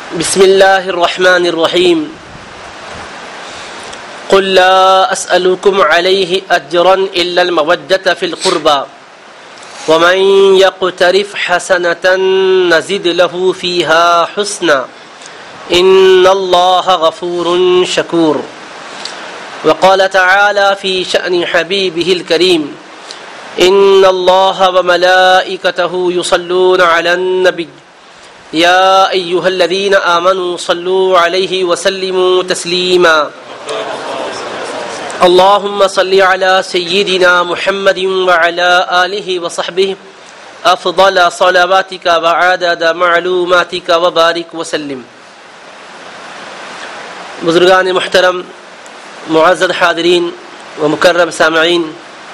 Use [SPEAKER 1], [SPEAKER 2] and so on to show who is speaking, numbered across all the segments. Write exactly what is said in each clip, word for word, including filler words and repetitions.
[SPEAKER 1] بسم الله الرحمن الرحيم قل لا أسألكم عليه أجرا إلا المودة في القربى ومن يقترف حسنة نزد له فيها حسنا إن الله غفور شكور. وقال تعالى في شأن حبيبه الكريم إن الله وملائكته يصلون على النبي يا أيها الذين آمنوا صلوا عليه وسلموا تسليما. اللهم صل على سيدنا محمد وعلى آله وصحبه أفضل صلواتك وعدد معلوماتك وبارك وسلم. بزرگان محترم، معزز حاضرین و مکرم سامعین،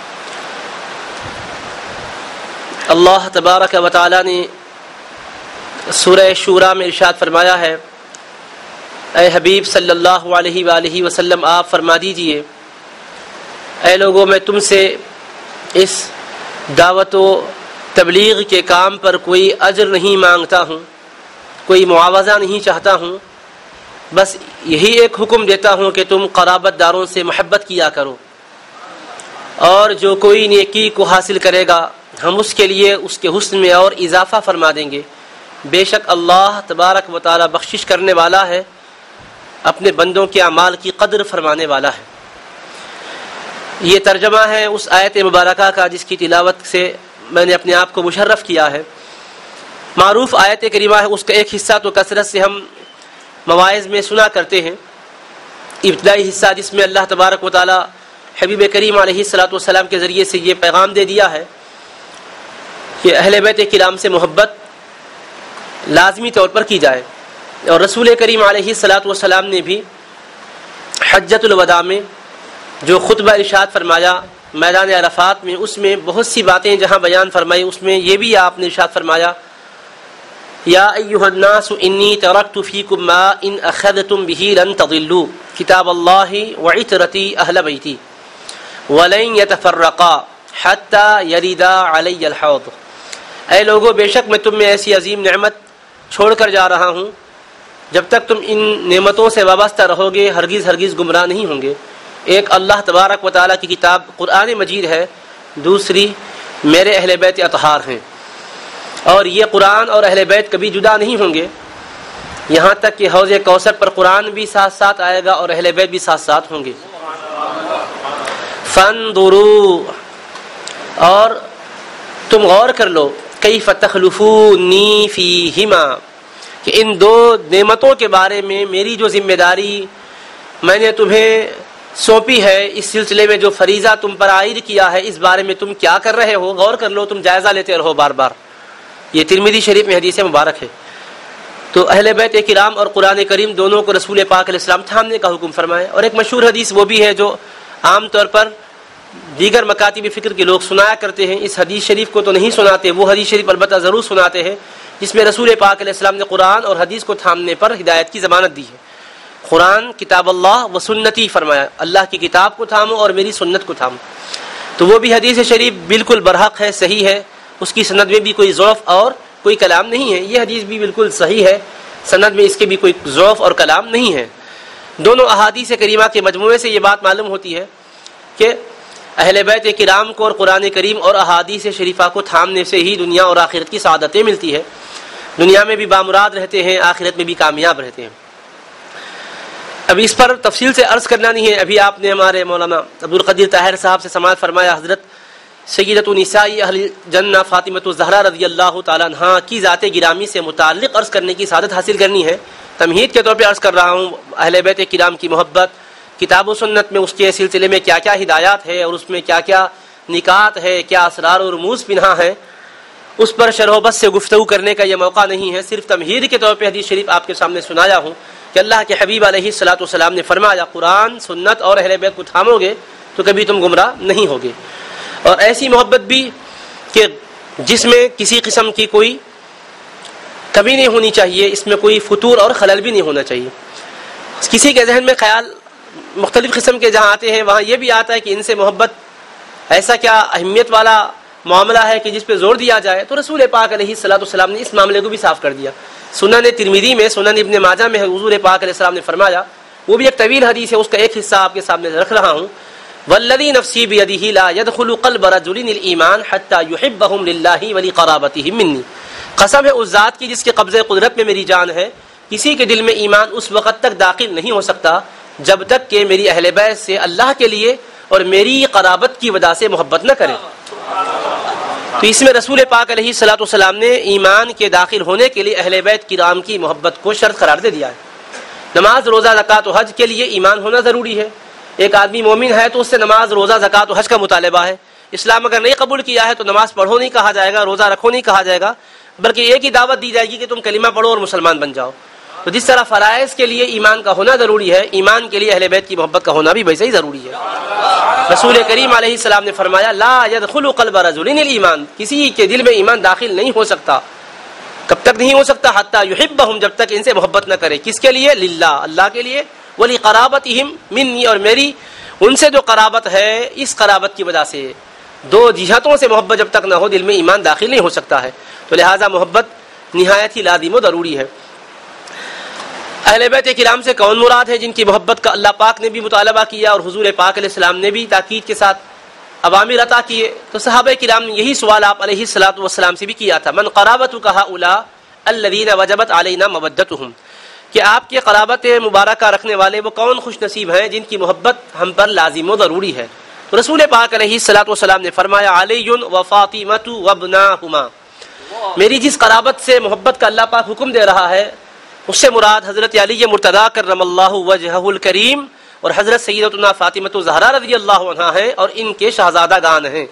[SPEAKER 1] اللہ تبارک و تعالی نے سورہ شورا میں ارشاد فرمایا ہے، اے حبیب صلی اللہ علیہ وآلہ وسلم آپ فرما دیجئے، اے لوگوں میں تم سے اس دعوت و تبلیغ کے کام پر کوئی اجر نہیں مانگتا ہوں، کوئی معاوضہ نہیں چاہتا ہوں، بس یہی ایک حکم دیتا ہوں کہ تم قرابت داروں سے محبت کیا کرو، اور جو کوئی نیکی کو حاصل کرے گا ہم اس کے لیے اس کے حسن میں اور اضافہ فرما دیں گے. بے شک اللہ تبارک و تعالی بخشش کرنے والا ہے، اپنے بندوں کے اعمال کی قدر فرمانے والا ہے. یہ ترجمہ ہے اس آیت مبارکہ کا جس کی تلاوت سے میں نے اپنے آپ کو مشرف کیا ہے. معروف آیت کریمہ ہے، اس کا ایک حصہ تو کثرت سے ہم مواعظ میں سنا کرتے ہیں. ابتدائی حصہ جس میں اللہ تبارک و تعالی حبیب کریم علیہ الصلاۃ والسلام کے ذریعے سے یہ پیغام دے دیا ہے کہ اہل بیت کرام سے محبت لازمی طور پر کی جائے، اور رسول کریم علیہ الصلاۃ والسلام نے بھی حجۃ الوداع میں جو خطبہ ارشاد فرمایا میدان عرفات میں، اس میں بہت سی باتیں جہاں بیان فرمائی، اس میں یہ بھی آپ نے ارشاد فرمایا، یا ایھا الناس انی ترکت فیکم ما ان اخذتم به لن تضلوا کتاب اللہ وعترتی اہل بیتی ولن یتفرقا حتی یردا علی الحوض. اے لوگو، بے شک میں تم میں ایسی عظیم نعمت چھوڑ کر جا رہا ہوں، جب تک تم ان نعمتوں سے وابستہ رہو گے ہرگز ہرگز گمراہ نہیں ہوں گے. ایک اللہ تبارک و تعالیٰ کی کتاب قرآن مجید ہے، دوسری میرے اہل بیت اطہار ہیں، اور یہ قرآن اور اہل بیت کبھی جدا نہیں ہوں گے، یہاں تک کہ حوض کوثر پر قرآن بھی ساتھ ساتھ آئے گا اور اہل بیت بھی ساتھ ساتھ ہوں گے. فانظروا، اور تم غور کر لو، کیف تخلفونی فیہما، کہ ان دو نعمتوں کے بارے میں میری جو ذمہ داری میں نے تمہیں سونپی ہے، اس سلسلے میں جو فریضہ تم پر عائد کیا ہے، اس بارے میں تم کیا کر رہے ہو. غور کر لو، تم جائزہ لیتے رہو بار بار. یہ ترمذی شریف میں حدیث مبارک ہے. تو اہل بیت کرام اور قرآن کریم دونوں کو رسول پاک علیہ السلام تھامنے کا حکم فرمائے. اور ایک مشہور حدیث وہ بھی ہے جو عام طور پر دیگر مکاتب فکر کے لوگ سنایا کرتے ہیں، اس حدیث شریف کو تو نہیں سناتے، وہ حدیث شریف البتہ ضرور سناتے ہیں جس میں رسول پاک علیہ السلام نے قرآن اور حدیث کو تھامنے پر ہدایت کی ضمانت دی ہے. قرآن کتاب اللہ و سنتی فرمایا، اللہ کی کتاب کو تھامو اور میری سنت کو تھامو. تو وہ بھی حدیث شریف بالکل برحق ہے، صحیح ہے، اس کی سند میں بھی کوئی ضعف اور کوئی کلام نہیں ہے. یہ حدیث بھی بالکل صحیح ہے، سند میں اس کے بھی کوئی ضعف اور کلام نہیں ہے. دونوں احادیث کریمہ کے مجموعے سے یہ بات معلوم ہوتی ہے کہ اہل بیت کرام کو اور قرآن کریم اور احادیث شریفہ کو تھامنے سے ہی دنیا اور آخرت کی سعادتیں ملتی ہے. دنیا میں بھی بامراد رہتے ہیں، آخرت میں بھی کامیاب رہتے ہیں. اب اس پر تفصیل سے عرض کرنا نہیں ہے. ابھی آپ نے ہمارے مولانا عبدالقدیر طاہر صاحب سے سماعت فرمایا، حضرت سیدۃ نساء اہل جنہ فاطمۃ الزہرا رضی اللہ تعالیٰ عنہا کی ذات گرامی سے متعلق عرض کرنے کی سعادت حاصل کرنی ہے. تمہید کے طور پہ عرض کر رہا ہوں، اہل بیت کرام کی محبت، کتاب و سنت میں اس کے سلسلے میں کیا کیا ہدایات ہے اور اس میں کیا کیا نکات ہے، کیا اسرار و رموز پنہا ہے، اس پر شرح و بحث سے گفتگو کرنے کا یہ موقع نہیں ہے. صرف تمہید کے طور پہ حدیث شریف آپ کے سامنے سنایا ہوں کہ اللہ کے حبیب علیہ الصلاۃ والسلام نے فرمایا، قرآن سنت اور اہل بیت کو تھامو گے تو کبھی تم گمراہ نہیں ہوگے. اور ایسی محبت بھی کہ جس میں کسی قسم کی کوئی کمی نہیں ہونی چاہیے، اس میں کوئی فتور اور خلل بھی نہیں ہونا چاہیے. کسی کے ذہن میں خیال مختلف قسم کے جہاں آتے ہیں، وہاں یہ بھی آتا ہے کہ ان سے محبت ایسا کیا اہمیت والا معاملہ ہے کہ جس پہ زور دیا جائے، تو رسول پاک علیہ الصلوۃ والسلام نے اس معاملے کو بھی صاف کر دیا۔ سنن ترمذی میں، سنن ابن ماجہ میں حضور پاک علیہ السلام نے فرمایا، وہ بھی ایک طویل حدیث ہے، اس کا ایک حصہ آپ کے سامنے رکھ رہا ہوں، والذی نفسی بیدہ لا يدخل قلب رجل الایمان حتی یحبهم للہ ولقرابتهم منی، قسم ہے اس ذات کی جس کے قبضے قدرت میں میری جان ہے، کسی کے دل میں ایمان اس وقت تک داخل نہیں ہو سکتا جب تک کہ میری اہل بیت سے اللہ کے لیے اور میری قرابت کی وجہ سے محبت نہ کرے۔ تو اس میں رسول پاک علیہ الصلوۃ والسلام نے ایمان کے داخل ہونے کے لیے اہل بیت کرام کی محبت کو شرط قرار دے دیا ہے۔ نماز، روزہ، زکوٰۃ و حج کے لیے ایمان ہونا ضروری ہے۔ ایک آدمی مومن ہے تو اس سے نماز، روزہ، زکوٰۃ و حج کا مطالبہ ہے۔ اسلام اگر نہیں قبول کیا ہے تو نماز پڑھو نہیں کہا جائے گا، روزہ رکھو نہیں کہا جائے گا، بلکہ ایک ہی دعوت دی جائے گی کہ تم کلمہ پڑھو اور مسلمان بن جاؤ۔ تو جس طرح فرائض کے لیے ایمان کا ہونا ضروری ہے، ایمان کے لیے اہل بیت کی محبت کا ہونا بھی ویسے ہی ضروری ہے۔ رسول کریم علیہ السلام نے فرمایا، لا يدخل قلب رجل الایمان، کسی کے دل میں ایمان داخل نہیں ہو سکتا۔ کب تک نہیں ہو سکتا؟ حتی یحبہم، جب تک ان سے محبت نہ کرے۔ کس کے لیے؟ للہ، اللہ کے لیے، ولقرابتہم منی، اور میری ان سے جو قرابت ہے اس قرابت کی وجہ سے۔ دو جہتوں سے محبت جب تک نہ ہو دل میں ایمان داخل نہیں ہو سکتا ہے، تو لہٰذا محبت نہایت ہی لازم و ضروری ہے۔ اہل بیت کرام سے کون مراد ہے جن کی محبت کا اللہ پاک نے بھی مطالبہ کیا اور حضور پاک علیہ السلام نے بھی تاکید کے ساتھ اوامر عطا کیے؟ تو صحابہ کرام نے یہی سوال آپ علیہ الصلوۃ والسلام سے بھی کیا تھا، من قرابتک ہؤلاء الذین وجبت علینا مودتهم، کہ آپ کے قرابت مبارکہ رکھنے والے وہ کون خوش نصیب ہیں جن کی محبت ہم پر لازم و ضروری ہے؟ تو رسول پاک علیہ الصلوۃ والسلام نے فرمایا، علی و فاطمۃ وابناہما، میری جس قرابت سے محبت کا اللہ پاک حکم دے رہا ہے اس سے مراد حضرت علی مرتضیٰ کرم اللہ وجہہ الکریم اور حضرت سیدتنا فاطمۃ الزہرا رضی اللہ عنہا ہیں اور ان کے شہزادہ گان ہیں۔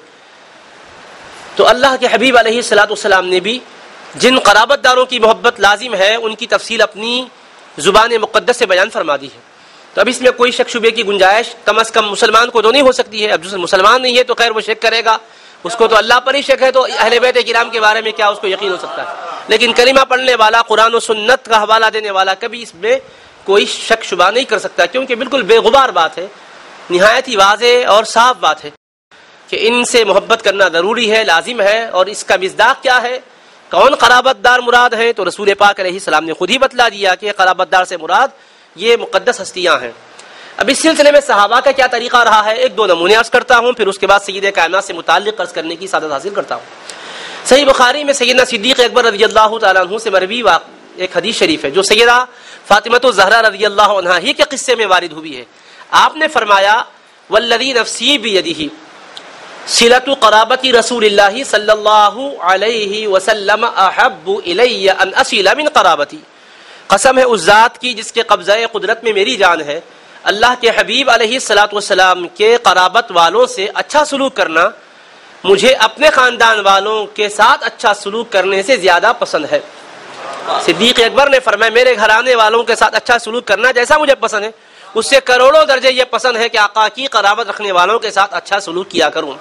[SPEAKER 1] تو اللہ کے حبیب علیہ الصلوۃ والسلام نے بھی جن قرابت داروں کی محبت لازم ہے ان کی تفصیل اپنی زبان مقدس سے بیان فرما دی ہے۔ تو اب اس میں کوئی شک شبے کی گنجائش کم از کم مسلمان کو تو نہیں ہو سکتی ہے۔ اب جو مسلمان نہیں ہے تو خیر وہ شک کرے گا، اس کو تو اللہ پر ہی شک ہے، تو اہل بیت کرام کے بارے میں کیا اس کو یقین ہو سکتا ہے؟ لیکن کلمہ پڑھنے والا، قرآن و سنت کا حوالہ دینے والا کبھی اس میں کوئی شک شبہ نہیں کر سکتا، کیونکہ بالکل بے غبار بات ہے، نہایت ہی واضح اور صاف بات ہے کہ ان سے محبت کرنا ضروری ہے، لازم ہے۔ اور اس کا مصداق کیا ہے؟ کون قرابت دار مراد ہیں؟ تو رسول پاک علیہ السلام نے خود ہی بتلا دیا کہ قرابت دار سے مراد یہ مقدس ہستیاں ہیں۔ اب اس سلسلے میں صحابہ کا کیا طریقہ رہا ہے، ایک دو نمونے عرض کرتا ہوں، پھر اس کے بعد سید کائنات سے متعلق عرض کرنے کی سعادت حاصل کرتا ہوں۔ صحیح بخاری میں سیدنا صدیق اکبر رضی اللہ تعالیٰ عنہ سے مروی ایک حدیث شریف ہے جو سیدہ فاطمۃ الزہرا رضی اللہ عنہا ہی کے قصے میں وارد ہوئی ہے۔ آپ نے فرمایا، والذی نفسی بیدہ صلۃ قرابت رسول اللہ صلی اللہ علیہ وسلم احب الی ان اصل من قرابتی، قسم ہے اس ذات کی جس کے قبضہ قدرت میں میری جان ہے، اللہ کے حبیب علیہ الصلوۃ والسلام کے قرابت والوں سے اچھا سلوک کرنا مجھے اپنے خاندان والوں کے ساتھ اچھا سلوک کرنے سے زیادہ پسند ہے۔ صدیق اکبر نے فرمایا، میرے گھرانے والوں کے ساتھ اچھا سلوک کرنا جیسا مجھے پسند ہے اس سے کروڑوں درجے یہ پسند ہے کہ آقا کی قرابت رکھنے والوں کے ساتھ اچھا سلوک کیا کروں۔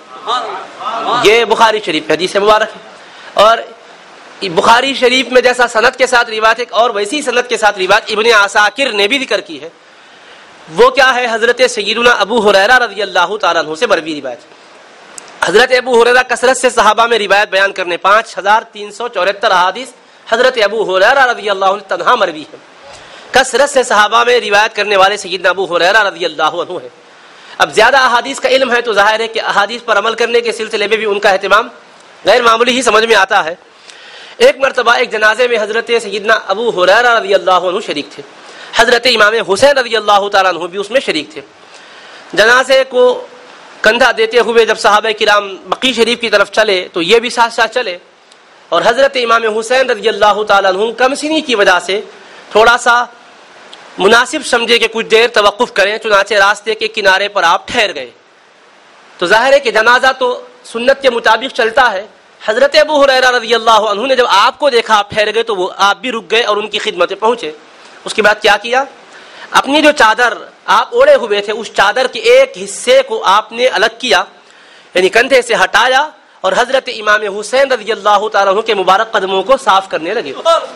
[SPEAKER 1] یہ بخاری شریف حدیث مبارک ہے، اور بخاری شریف میں جیسا سند کے ساتھ روایت ہے اور ویسی سند کے ساتھ روایت ابن عساکر نے بھی ذکر کی ہے۔ وہ کیا ہے؟ حضرت سیدنا ابو ہریرہ رضی اللہ تعالیٰ عنہ سے مروی روایت۔ حضرت ابو ہریرہ کثرت سے صحابہ میں روایت بیان کرنے، پانچ ہزار تین سو چوہتر احادیث حضرت ابو ہریرہ رضی اللہ عنہ تنہا مروی ہے۔ کثرت سے صحابہ میں روایت کرنے والے سیدنا ابو ہریرہ رضی اللہ عنہ ہے۔ اب زیادہ احادیث کا علم ہے تو ظاہر ہے کہ احادیث پر عمل کرنے کے سلسلے میں بھی ان کا اہتمام غیر معمولی ہی سمجھ میں آتا ہے۔ ایک مرتبہ ایک جنازے میں حضرت سیدنا ابو ہریرہ رضی اللہ عنہ شریک تھے، حضرت امام حسین رضی اللہ تعالیٰ عنہ بھی اس میں شریک تھے۔ جنازے کو کندھا دیتے ہوئے جب صحابہ کرام بقیع شریف کی طرف چلے تو یہ بھی ساتھ ساتھ چلے، اور حضرت امام حسین رضی اللہ تعالیٰ عنہ کم سنی کی وجہ سے تھوڑا سا مناسب سمجھے کہ کچھ دیر توقف کریں، چنانچہ راستے کے کنارے پر آپ ٹھہر گئے۔ تو ظاہر ہے کہ جنازہ تو سنت کے مطابق چلتا ہے۔ حضرت ابو ہریرہ رضی اللہ عنہ نے جب آپ کو دیکھا آپ ٹھہر گئے تو وہ آپ بھی رک گئے اور ان کی خدمت میں پہنچے۔ اس کے بعد کیا کیا؟ اپنی جو چادر آپ اوڑے ہوئے تھے اس چادر کے ایک حصے کو آپ نے الگ کیا، یعنی کندھے سے ہٹایا، اور حضرت امام حسین رضی اللہ تعالیٰ عنہ کے مبارک قدموں کو صاف کرنے لگے۔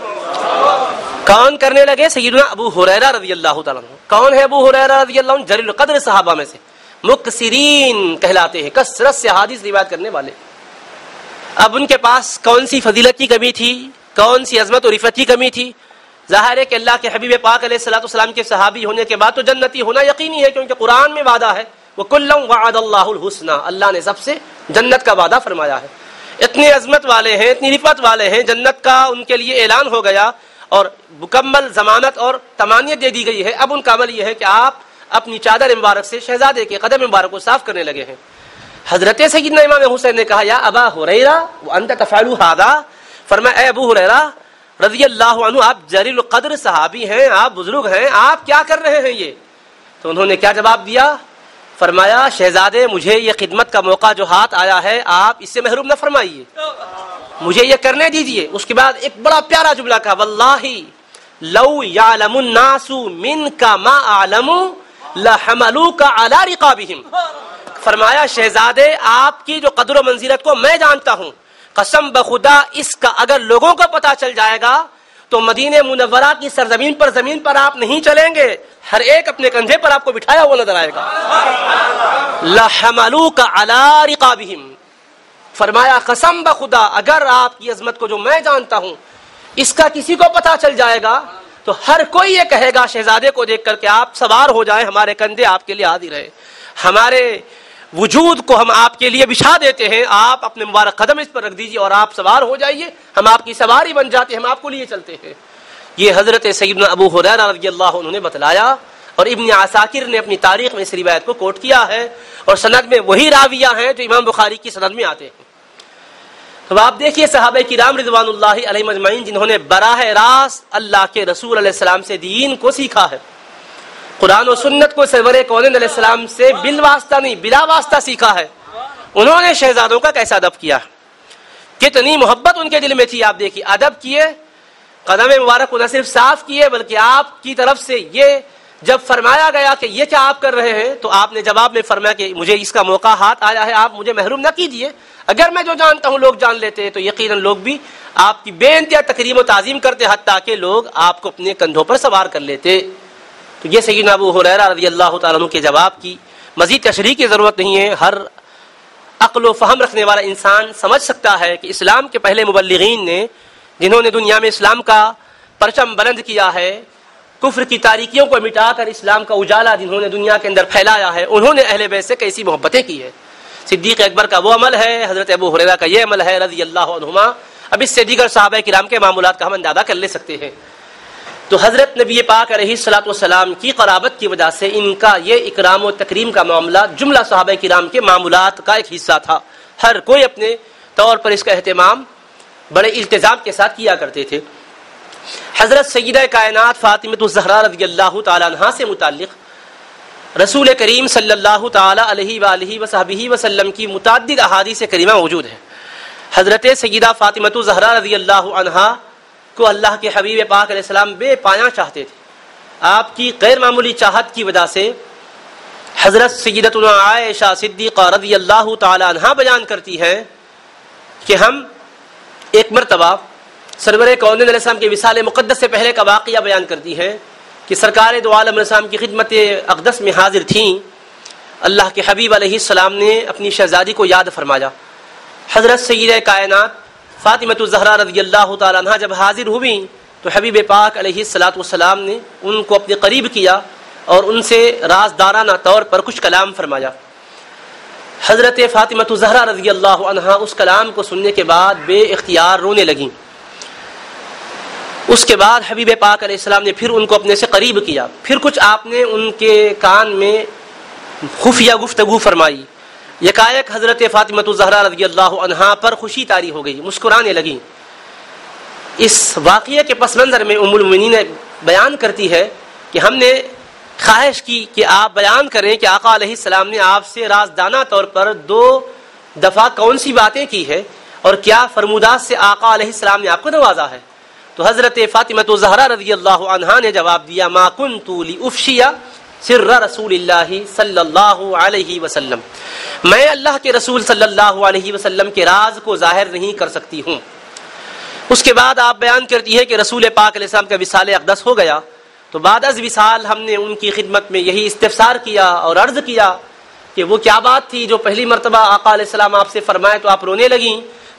[SPEAKER 1] کون کرنے لگے؟ سیدنا ابو ہریرہ رضی اللہ تعالیٰ عنہ۔ کون ہے ابو ہریرہ رضی اللہ عنہ؟ جلیل القدر صحابہ میں سے مکثرین کہلاتے ہیں، کثرت سے حدیث روایت کرنے والے۔ اب ان کے پاس کون سی فضیلت کی کمی تھی, کون سی عظمت و رفعت کی کمی تھی؟ ظاہر ہے کہ اللہ کے حبیب پاک علیہ الصلوۃ والسلام کے صحابی ہونے کے بعد تو جنتی ہونا یقینی ہے, کیونکہ قرآن میں وعدہ ہے وَكُلًّا وَعَدَ اللَّهُ الْحُسْنَى, اللہ نے سب سے جنت کا وعدہ فرمایا ہے. اتنی عظمت والے ہیں, اتنی رفعت والے ہیں, جنت کا ان کے لیے اعلان ہو گیا اور مکمل ضمانت اور تمانیت دے دی گئی ہے. اب ان کا عمل یہ ہے کہ آپ اپنی چادر مبارک سے شہزادے کے قدم مبارک کو صاف کرنے لگے ہیں. حضرت سیدنا امام حسین نے کہا یا ابا ہریرہ وانت تفعل ھذا, فرمایا اے ابو ہریرہ رضی اللہ عنہ, آپ جلیل القدر صحابی ہیں, آپ بزرگ ہیں, آپ کیا کر رہے ہیں یہ؟ تو انہوں نے کیا جواب دیا؟ فرمایا شہزادے مجھے یہ خدمت کا موقع جو ہاتھ آیا ہے آپ اس سے محروم نہ فرمائیے, مجھے یہ کرنے دیجئے. اس کے بعد ایک بڑا پیارا جملہ کہا واللہ لو یعلم الناس منک ما اعلم لحملوک علی رقابہم, فرمایا شہزادے آپ کی جو قدر و منزلت کو میں جانتا ہوں, قسم بخدا اس کا اگر لوگوں کو پتا چل جائے گا تو مدینہ منورہ کی سرزمین پر زمین پر آپ نہیں چلیں گے, ہر ایک اپنے کندھے پر آپ کو بٹھایا ہوا نظر آئے گا. لحملوک علی رقابہم, فرمایا قسم بخدا اگر آپ کی عظمت کو جو میں جانتا ہوں اس کا کسی کو پتا چل جائے گا تو ہر کوئی یہ کہے گا شہزادے کو دیکھ کر کے آپ سوار ہو جائیں, ہمارے کندھے آپ کے لیے حاضر ہیں, ہمارے وجود کو ہم آپ کے لیے بچھا دیتے ہیں, آپ اپنے مبارک قدم اس پر رکھ دیجئے اور آپ سوار ہو جائیے, ہم آپ کی سواری بن جاتے ہیں, ہم آپ کو لیے چلتے ہیں. یہ حضرت سیدنا ابو ہریرہ رضی اللہ عنہ نے بتلایا اور ابن عساکر نے اپنی تاریخ میں اس روایت کو کوٹ کیا ہے اور سند میں وہی راویہ ہیں جو امام بخاری کی سند میں آتے ہیں. تو آپ دیکھیے صحابہ کرام رضوان اللہ علیہم اجمعین جنہوں نے براہ راست اللہ کے رسول علیہ السلام سے دین کو سیکھا ہے, قرآن و سنت کو سرور کونین علیہ السلام سے بالواسطہ نہیں بلا واسطہ سیکھا ہے, انہوں نے شہزادوں کا کیسا ادب کیا, کتنی محبت ان کے دل میں تھی. آپ دیکھیے ادب کیے, قدم مبارک کو نہ صرف صاف کیے بلکہ آپ کی طرف سے یہ جب فرمایا گیا کہ یہ کیا آپ کر رہے ہیں تو آپ نے جواب میں فرمایا کہ مجھے اس کا موقع ہاتھ آیا ہے, آپ مجھے محروم نہ کیجیے, اگر میں جو جانتا ہوں لوگ جان لیتے تو یقیناً لوگ بھی آپ کی بے انتہا تکریم و تعظیم کرتے, حتیٰ کہ لوگ آپ کو اپنے کندھوں پر سوار کر لیتے. تو یہ سیدنا ابو ہریرہ رضی اللہ تعالیٰ عنہ کے جواب کی مزید تشریح کی ضرورت نہیں ہے, ہر عقل و فہم رکھنے والا انسان سمجھ سکتا ہے کہ اسلام کے پہلے مبلغین نے جنہوں نے دنیا میں اسلام کا پرچم بلند کیا ہے, کفر کی تاریکیوں کو مٹا کر اسلام کا اجالا جنہوں نے دنیا کے اندر پھیلایا ہے, انہوں نے اہل بیت سے کیسی محبتیں کی ہے. صدیق اکبر کا وہ عمل ہے, حضرت ابو ہریرہ کا یہ عمل ہے رضی اللہ عنہما. اب اس سے دیگر صحابہ کرام کے معاملات کا ہم اندازہ کر لے سکتے ہیں. تو حضرت نبی پاک علیہ الصلوۃ والسلام کی قرابت کی وجہ سے ان کا یہ اکرام و تکریم کا معاملہ جملہ صحابہ کرام کے معمولات کا ایک حصہ تھا, ہر کوئی اپنے طور پر اس کا اہتمام بڑے التزام کے ساتھ کیا کرتے تھے. حضرت سیدہ کائنات فاطمہ الزہرا رضی اللہ تعالی عنہا سے متعلق رسول کریم صلی اللہ تعالی علیہ وآلہ وصحبہ وسلم کی متعدد احادیث کریمہ موجود ہیں. حضرت سیدہ فاطمہ الزہرا رضی اللہ عنہا کو اللہ کے حبیب پاک علیہ السلام بے پایاں چاہتے تھے. آپ کی غیر معمولی چاہت کی وجہ سے حضرت سیدتنا عائشہ صدیقہ رضی اللہ تعالی عنہا بیان کرتی ہیں کہ ہم ایک مرتبہ سرور کونین علیہ السلام کے وصال مقدس سے پہلے کا واقعہ بیان کرتی ہیں کہ سرکار دو عالم علیہ السلام کی خدمت اقدس میں حاضر تھیں. اللہ کے حبیب علیہ السلام نے اپنی شہزادی کو یاد فرمایا. حضرت سیدہ کائنات فاطمہ الزہرا رضی اللہ تعالیٰ عنہ جب حاضر ہوئیں تو حبیب پاک علیہ الصلوۃ والسلام نے ان کو اپنے قریب کیا اور ان سے رازدارانہ طور پر کچھ کلام فرمایا. حضرت فاطمہ الزہرا رضی اللہ عنہا اس کلام کو سننے کے بعد بے اختیار رونے لگیں. اس کے بعد حبیب پاک علیہ السلام نے پھر ان کو اپنے سے قریب کیا, پھر کچھ آپ نے ان کے کان میں خفیہ گفتگو فرمائی. یکایک حضرت فاطمہ الزہرا رضی اللہ عنہا پر خوشی طاری ہو گئی, مسکرانے لگیں. اس واقعے کے پس منظر میں ام المؤمنین بیان کرتی ہے کہ ہم نے خواہش کی کہ آپ بیان کریں کہ آقا علیہ السلام نے آپ سے رازدانہ طور پر دو دفعہ کون سی باتیں کی ہے اور کیا فرمودات سے آقا علیہ السلام نے آپ کو نوازا ہے. تو حضرت فاطمہ الزہرا رضی اللہ عنہا نے جواب دیا ما کنت لافشی سر رسول اللہ صلی اللہ علیہ وسلم, میں اللہ کے رسول صلی اللہ علیہ وسلم کے راز کو ظاہر نہیں کر سکتی ہوں. اس کے بعد آپ بیان کرتی ہے کہ رسول پاک علیہ السلام کا وصال اقدس ہو گیا تو بعد از وصال ہم نے ان کی خدمت میں یہی استفسار کیا اور عرض کیا کہ وہ کیا بات تھی جو پہلی مرتبہ آقا علیہ السلام آپ سے فرمائے تو آپ رونے لگیں,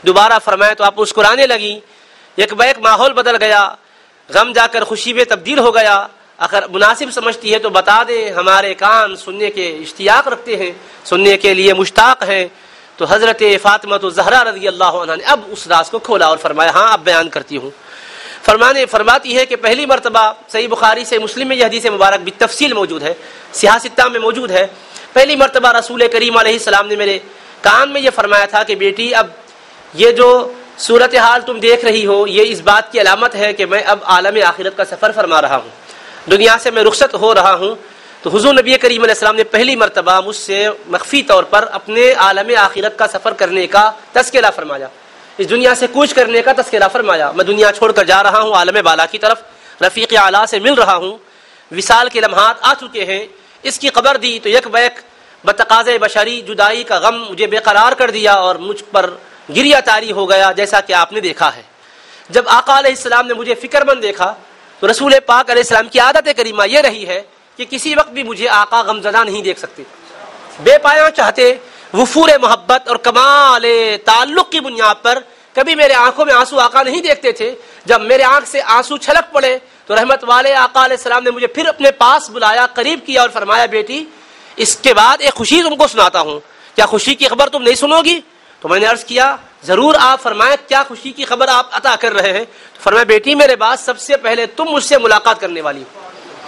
[SPEAKER 1] دوبارہ فرمائے تو آپ مسکرانے لگی، یک بیک ماحول بدل گیا، غم جا کر خوشی میں تبدیل ہو گیا۔ اگر مناسب سمجھتی ہے تو بتا دیں، ہمارے کان سننے کے اشتیاق رکھتے ہیں، سننے کے لیے مشتاق ہیں۔ تو حضرت فاطمہ الزہرا رضی اللہ عنہا نے اب اس راز کو کھولا اور فرمایا ہاں اب بیان کرتی ہوں۔ فرمانے فرماتی ہے کہ پہلی مرتبہ صحیح بخاری سے مسلم میں یہ حدیث مبارک بالتفصیل موجود ہے، صحاح ستہ میں موجود ہے۔ پہلی مرتبہ رسول کریم علیہ السلام نے میرے کان میں یہ فرمایا تھا کہ بیٹی اب یہ جو صورتحال تم دیکھ رہی ہو یہ اس بات کی علامت ہے کہ میں اب عالم آخرت کا سفر فرما رہا ہوں، دنیا سے میں رخصت ہو رہا ہوں۔ تو حضور نبی کریم علیہ السلام نے پہلی مرتبہ مجھ سے مخفی طور پر اپنے عالم آخرت کا سفر کرنے کا تذکرہ فرمایا، اس دنیا سے کوچ کرنے کا تذکرہ فرمایا۔ میں دنیا چھوڑ کر جا رہا ہوں عالم بالا کی طرف، رفیق اعلیٰ سے مل رہا ہوں، وصال کے لمحات آ چکے ہیں۔ اس کی خبر دی تو یک بیک بتقاضۂ بشری جدائی کا غم مجھے بے قرار کر دیا اور مجھ پر گریہ طاری ہو گیا، جیسا کہ آپ نے دیکھا ہے۔ جب آقا علیہ السلام نے مجھے فکر مند دیکھا تو رسول پاک علیہ السلام کی عادت کریمہ یہ رہی ہے کہ کسی وقت بھی مجھے آقا غمزدہ نہیں دیکھ سکتے، بے پایاں چاہتے، وفور محبت اور کمال تعلق کی بنیاد پر کبھی میرے آنکھوں میں آنسو آقا نہیں دیکھتے تھے۔ جب میرے آنکھ سے آنسو چھلک پڑے تو رحمت والے آقا علیہ السلام نے مجھے پھر اپنے پاس بلایا، قریب کیا اور فرمایا بیٹی اس کے بعد ایک خوشی تم کو سناتا ہوں، کیا خوشی کی خبر تم نہیں سنو گی؟ تو میں نے عرض کیا ضرور آپ فرمائیں کیا خوشی کی خبر آپ عطا کر رہے ہیں؟ تو فرمایا بیٹی میرے بعد سب سے پہلے تم مجھ سے ملاقات کرنے والی ہو،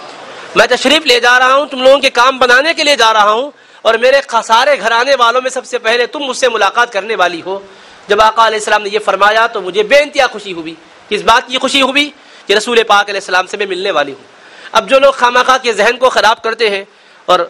[SPEAKER 1] میں تشریف لے جا رہا ہوں، تم لوگوں کے کام بنانے کے لیے جا رہا ہوں اور میرے خسارے گھرانے والوں میں سب سے پہلے تم مجھ سے ملاقات کرنے والی ہو۔ جب آقا علیہ السلام نے یہ فرمایا تو مجھے بے انتہا خوشی ہوئی۔ کس بات کی خوشی ہوئی؟ کہ رسول پاک علیہ السلام سے میں ملنے والی ہوں۔ اب جو لوگ خامخواہ کے ذہن کو خراب کرتے ہیں اور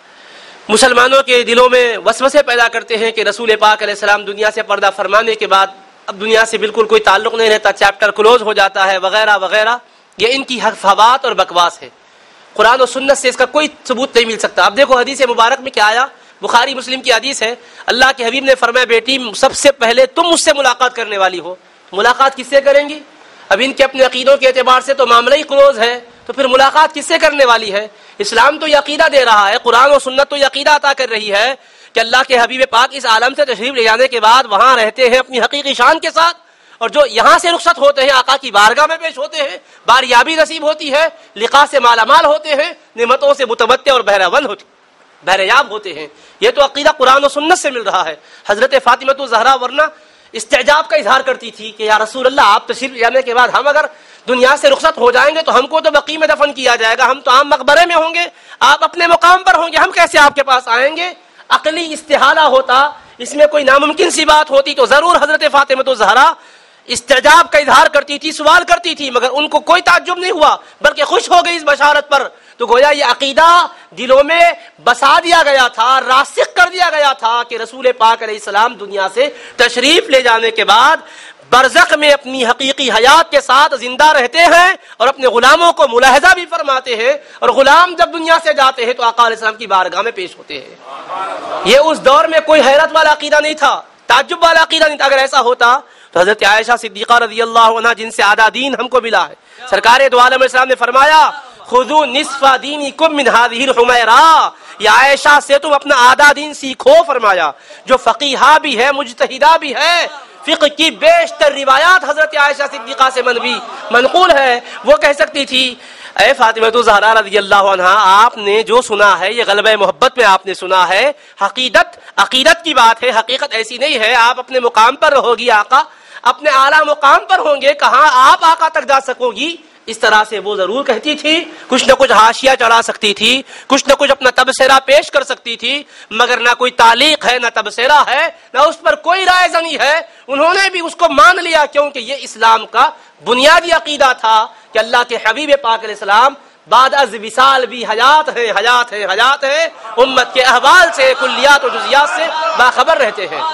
[SPEAKER 1] مسلمانوں کے دلوں میں وسوسے پیدا کرتے ہیں کہ رسول پاک علیہ السلام دنیا سے پردہ فرمانے کے بعد اب دنیا سے بالکل کوئی تعلق نہیں رہتا، چیپٹر کلوز ہو جاتا ہے وغیرہ وغیرہ، یہ ان کی حفاظات اور بکواس ہے۔ قرآن و سنت سے اس کا کوئی ثبوت نہیں مل سکتا۔ اب دیکھو حدیث مبارک میں کیا آیا، بخاری مسلم کی حدیث ہے، اللہ کے حبیب نے فرمایا بیٹی سب سے پہلے تم مجھ سے ملاقات کرنے والی ہو۔ ملاقات کس سے کریں گی؟ اب ان کے اپنے عقیدوں کے اعتبار سے تو معاملہ ہی کلوز ہے، تو پھر ملاقات کس سے کرنے والی ہے؟ اسلام تو یہ عقیدہ دے رہا ہے، قرآن و سنت تو یہ عقیدہ عطا کر رہی ہے کہ اللہ کے حبیب پاک اس عالم سے تشریف لے جانے کے بعد وہاں رہتے ہیں اپنی حقیقی شان کے ساتھ، اور جو یہاں سے رخصت ہوتے ہیں آقا کی بارگاہ میں پیش ہوتے ہیں، باریابی نصیب ہوتی ہے، لقاء سے مالا مال ہوتے ہیں، نعمتوں سے متمتع اور بہرہوند ہوتے بہریاب ہوتے ہیں۔ یہ تو عقیدہ قرآن و سنت سے مل رہا ہے۔ حضرت فاطمہ الزہرا ورنہ استعجاب کا اظہار کرتی تھی کہ یا رسول اللہ آپ تشریف لے جانے کے بعد ہم اگر دنیا سے رخصت ہو جائیں گے تو ہم کو تو بقیع میں دفن کیا جائے گا، ہم تو عام مقبرے میں ہوں گے، آپ اپنے مقام پر ہوں گے، ہم کیسے آپ کے پاس آئیں گے؟ عقلی استحالہ ہوتا، اس میں کوئی ناممکن سی بات ہوتی تو ضرور حضرت فاطمہ الزہرا استعجاب کا اظہار کرتی تھی، سوال کرتی تھی، مگر ان کو کوئی تعجب نہیں ہوا بلکہ خوش ہو گئی اس بشارت پر۔ تو گویا یہ عقیدہ دلوں میں بسا دیا گیا تھا، راسخ کر دیا گیا تھا کہ رسول پاک علیہ السلام دنیا سے تشریف لے جانے کے بعد برزخ میں اپنی حقیقی حیات کے ساتھ زندہ رہتے ہیں اور اپنے غلاموں کو ملاحظہ بھی فرماتے ہیں، اور غلام جب دنیا سے جاتے ہیں تو آقا علیہ السلام کی بارگاہ میں پیش ہوتے ہیں۔ یہ اس دور میں کوئی حیرت والا عقیدہ نہیں تھا، تعجب والا عقیدہ نہیں تھا۔ اگر ایسا ہوتا تو حضرت عائشہ صدیقہ رضی اللہ عنہا جن سے آدھا دین ہم کو ملا ہے، سرکار دو عالم السلام نے فرمایا خذوا نصف دینکم من هذه الحمیرہ، یا عائشہ سے تم اپنا آدھا دین سیکھو فرمایا۔ جو فقیہہ بھی ہے، مجتہدہ بھی ہے، فقہ کی بیشتر روایات حضرت عائشہ صدیقہ سے منوی منقول ہے، وہ کہہ سکتی تھی اے فاطمہ الزہرا رضی اللہ عنہا آپ نے جو سنا ہے یہ غلبہ محبت میں آپ نے سنا ہے، حقیقت عقیدت کی بات ہے، حقیقت ایسی نہیں ہے۔ آپ اپنے مقام پر رہو گی، آقا اپنے اعلیٰ مقام پر ہوں گے، کہاں آپ آقا تک جا سکو گی؟ اس طرح سے وہ ضرور کہتی تھی، کچھ نہ کچھ حاشیہ چڑھا سکتی تھی، کچھ نہ کچھ اپنا تبصرہ پیش کر سکتی تھی، مگر نہ کوئی تعلیق ہے، نہ تبصرہ ہے، نہ اس پر کوئی رائے زنی ہے۔ انہوں نے بھی اس کو مان لیا کیونکہ یہ اسلام کا بنیادی عقیدہ تھا کہ اللہ کے حبیب پاک علیہ السلام بعد از وصال بھی حیات ہیں، حیات ہیں، حیات ہیں، امت کے احوال سے، کلیات و جزیات سے باخبر رہتے ہیں۔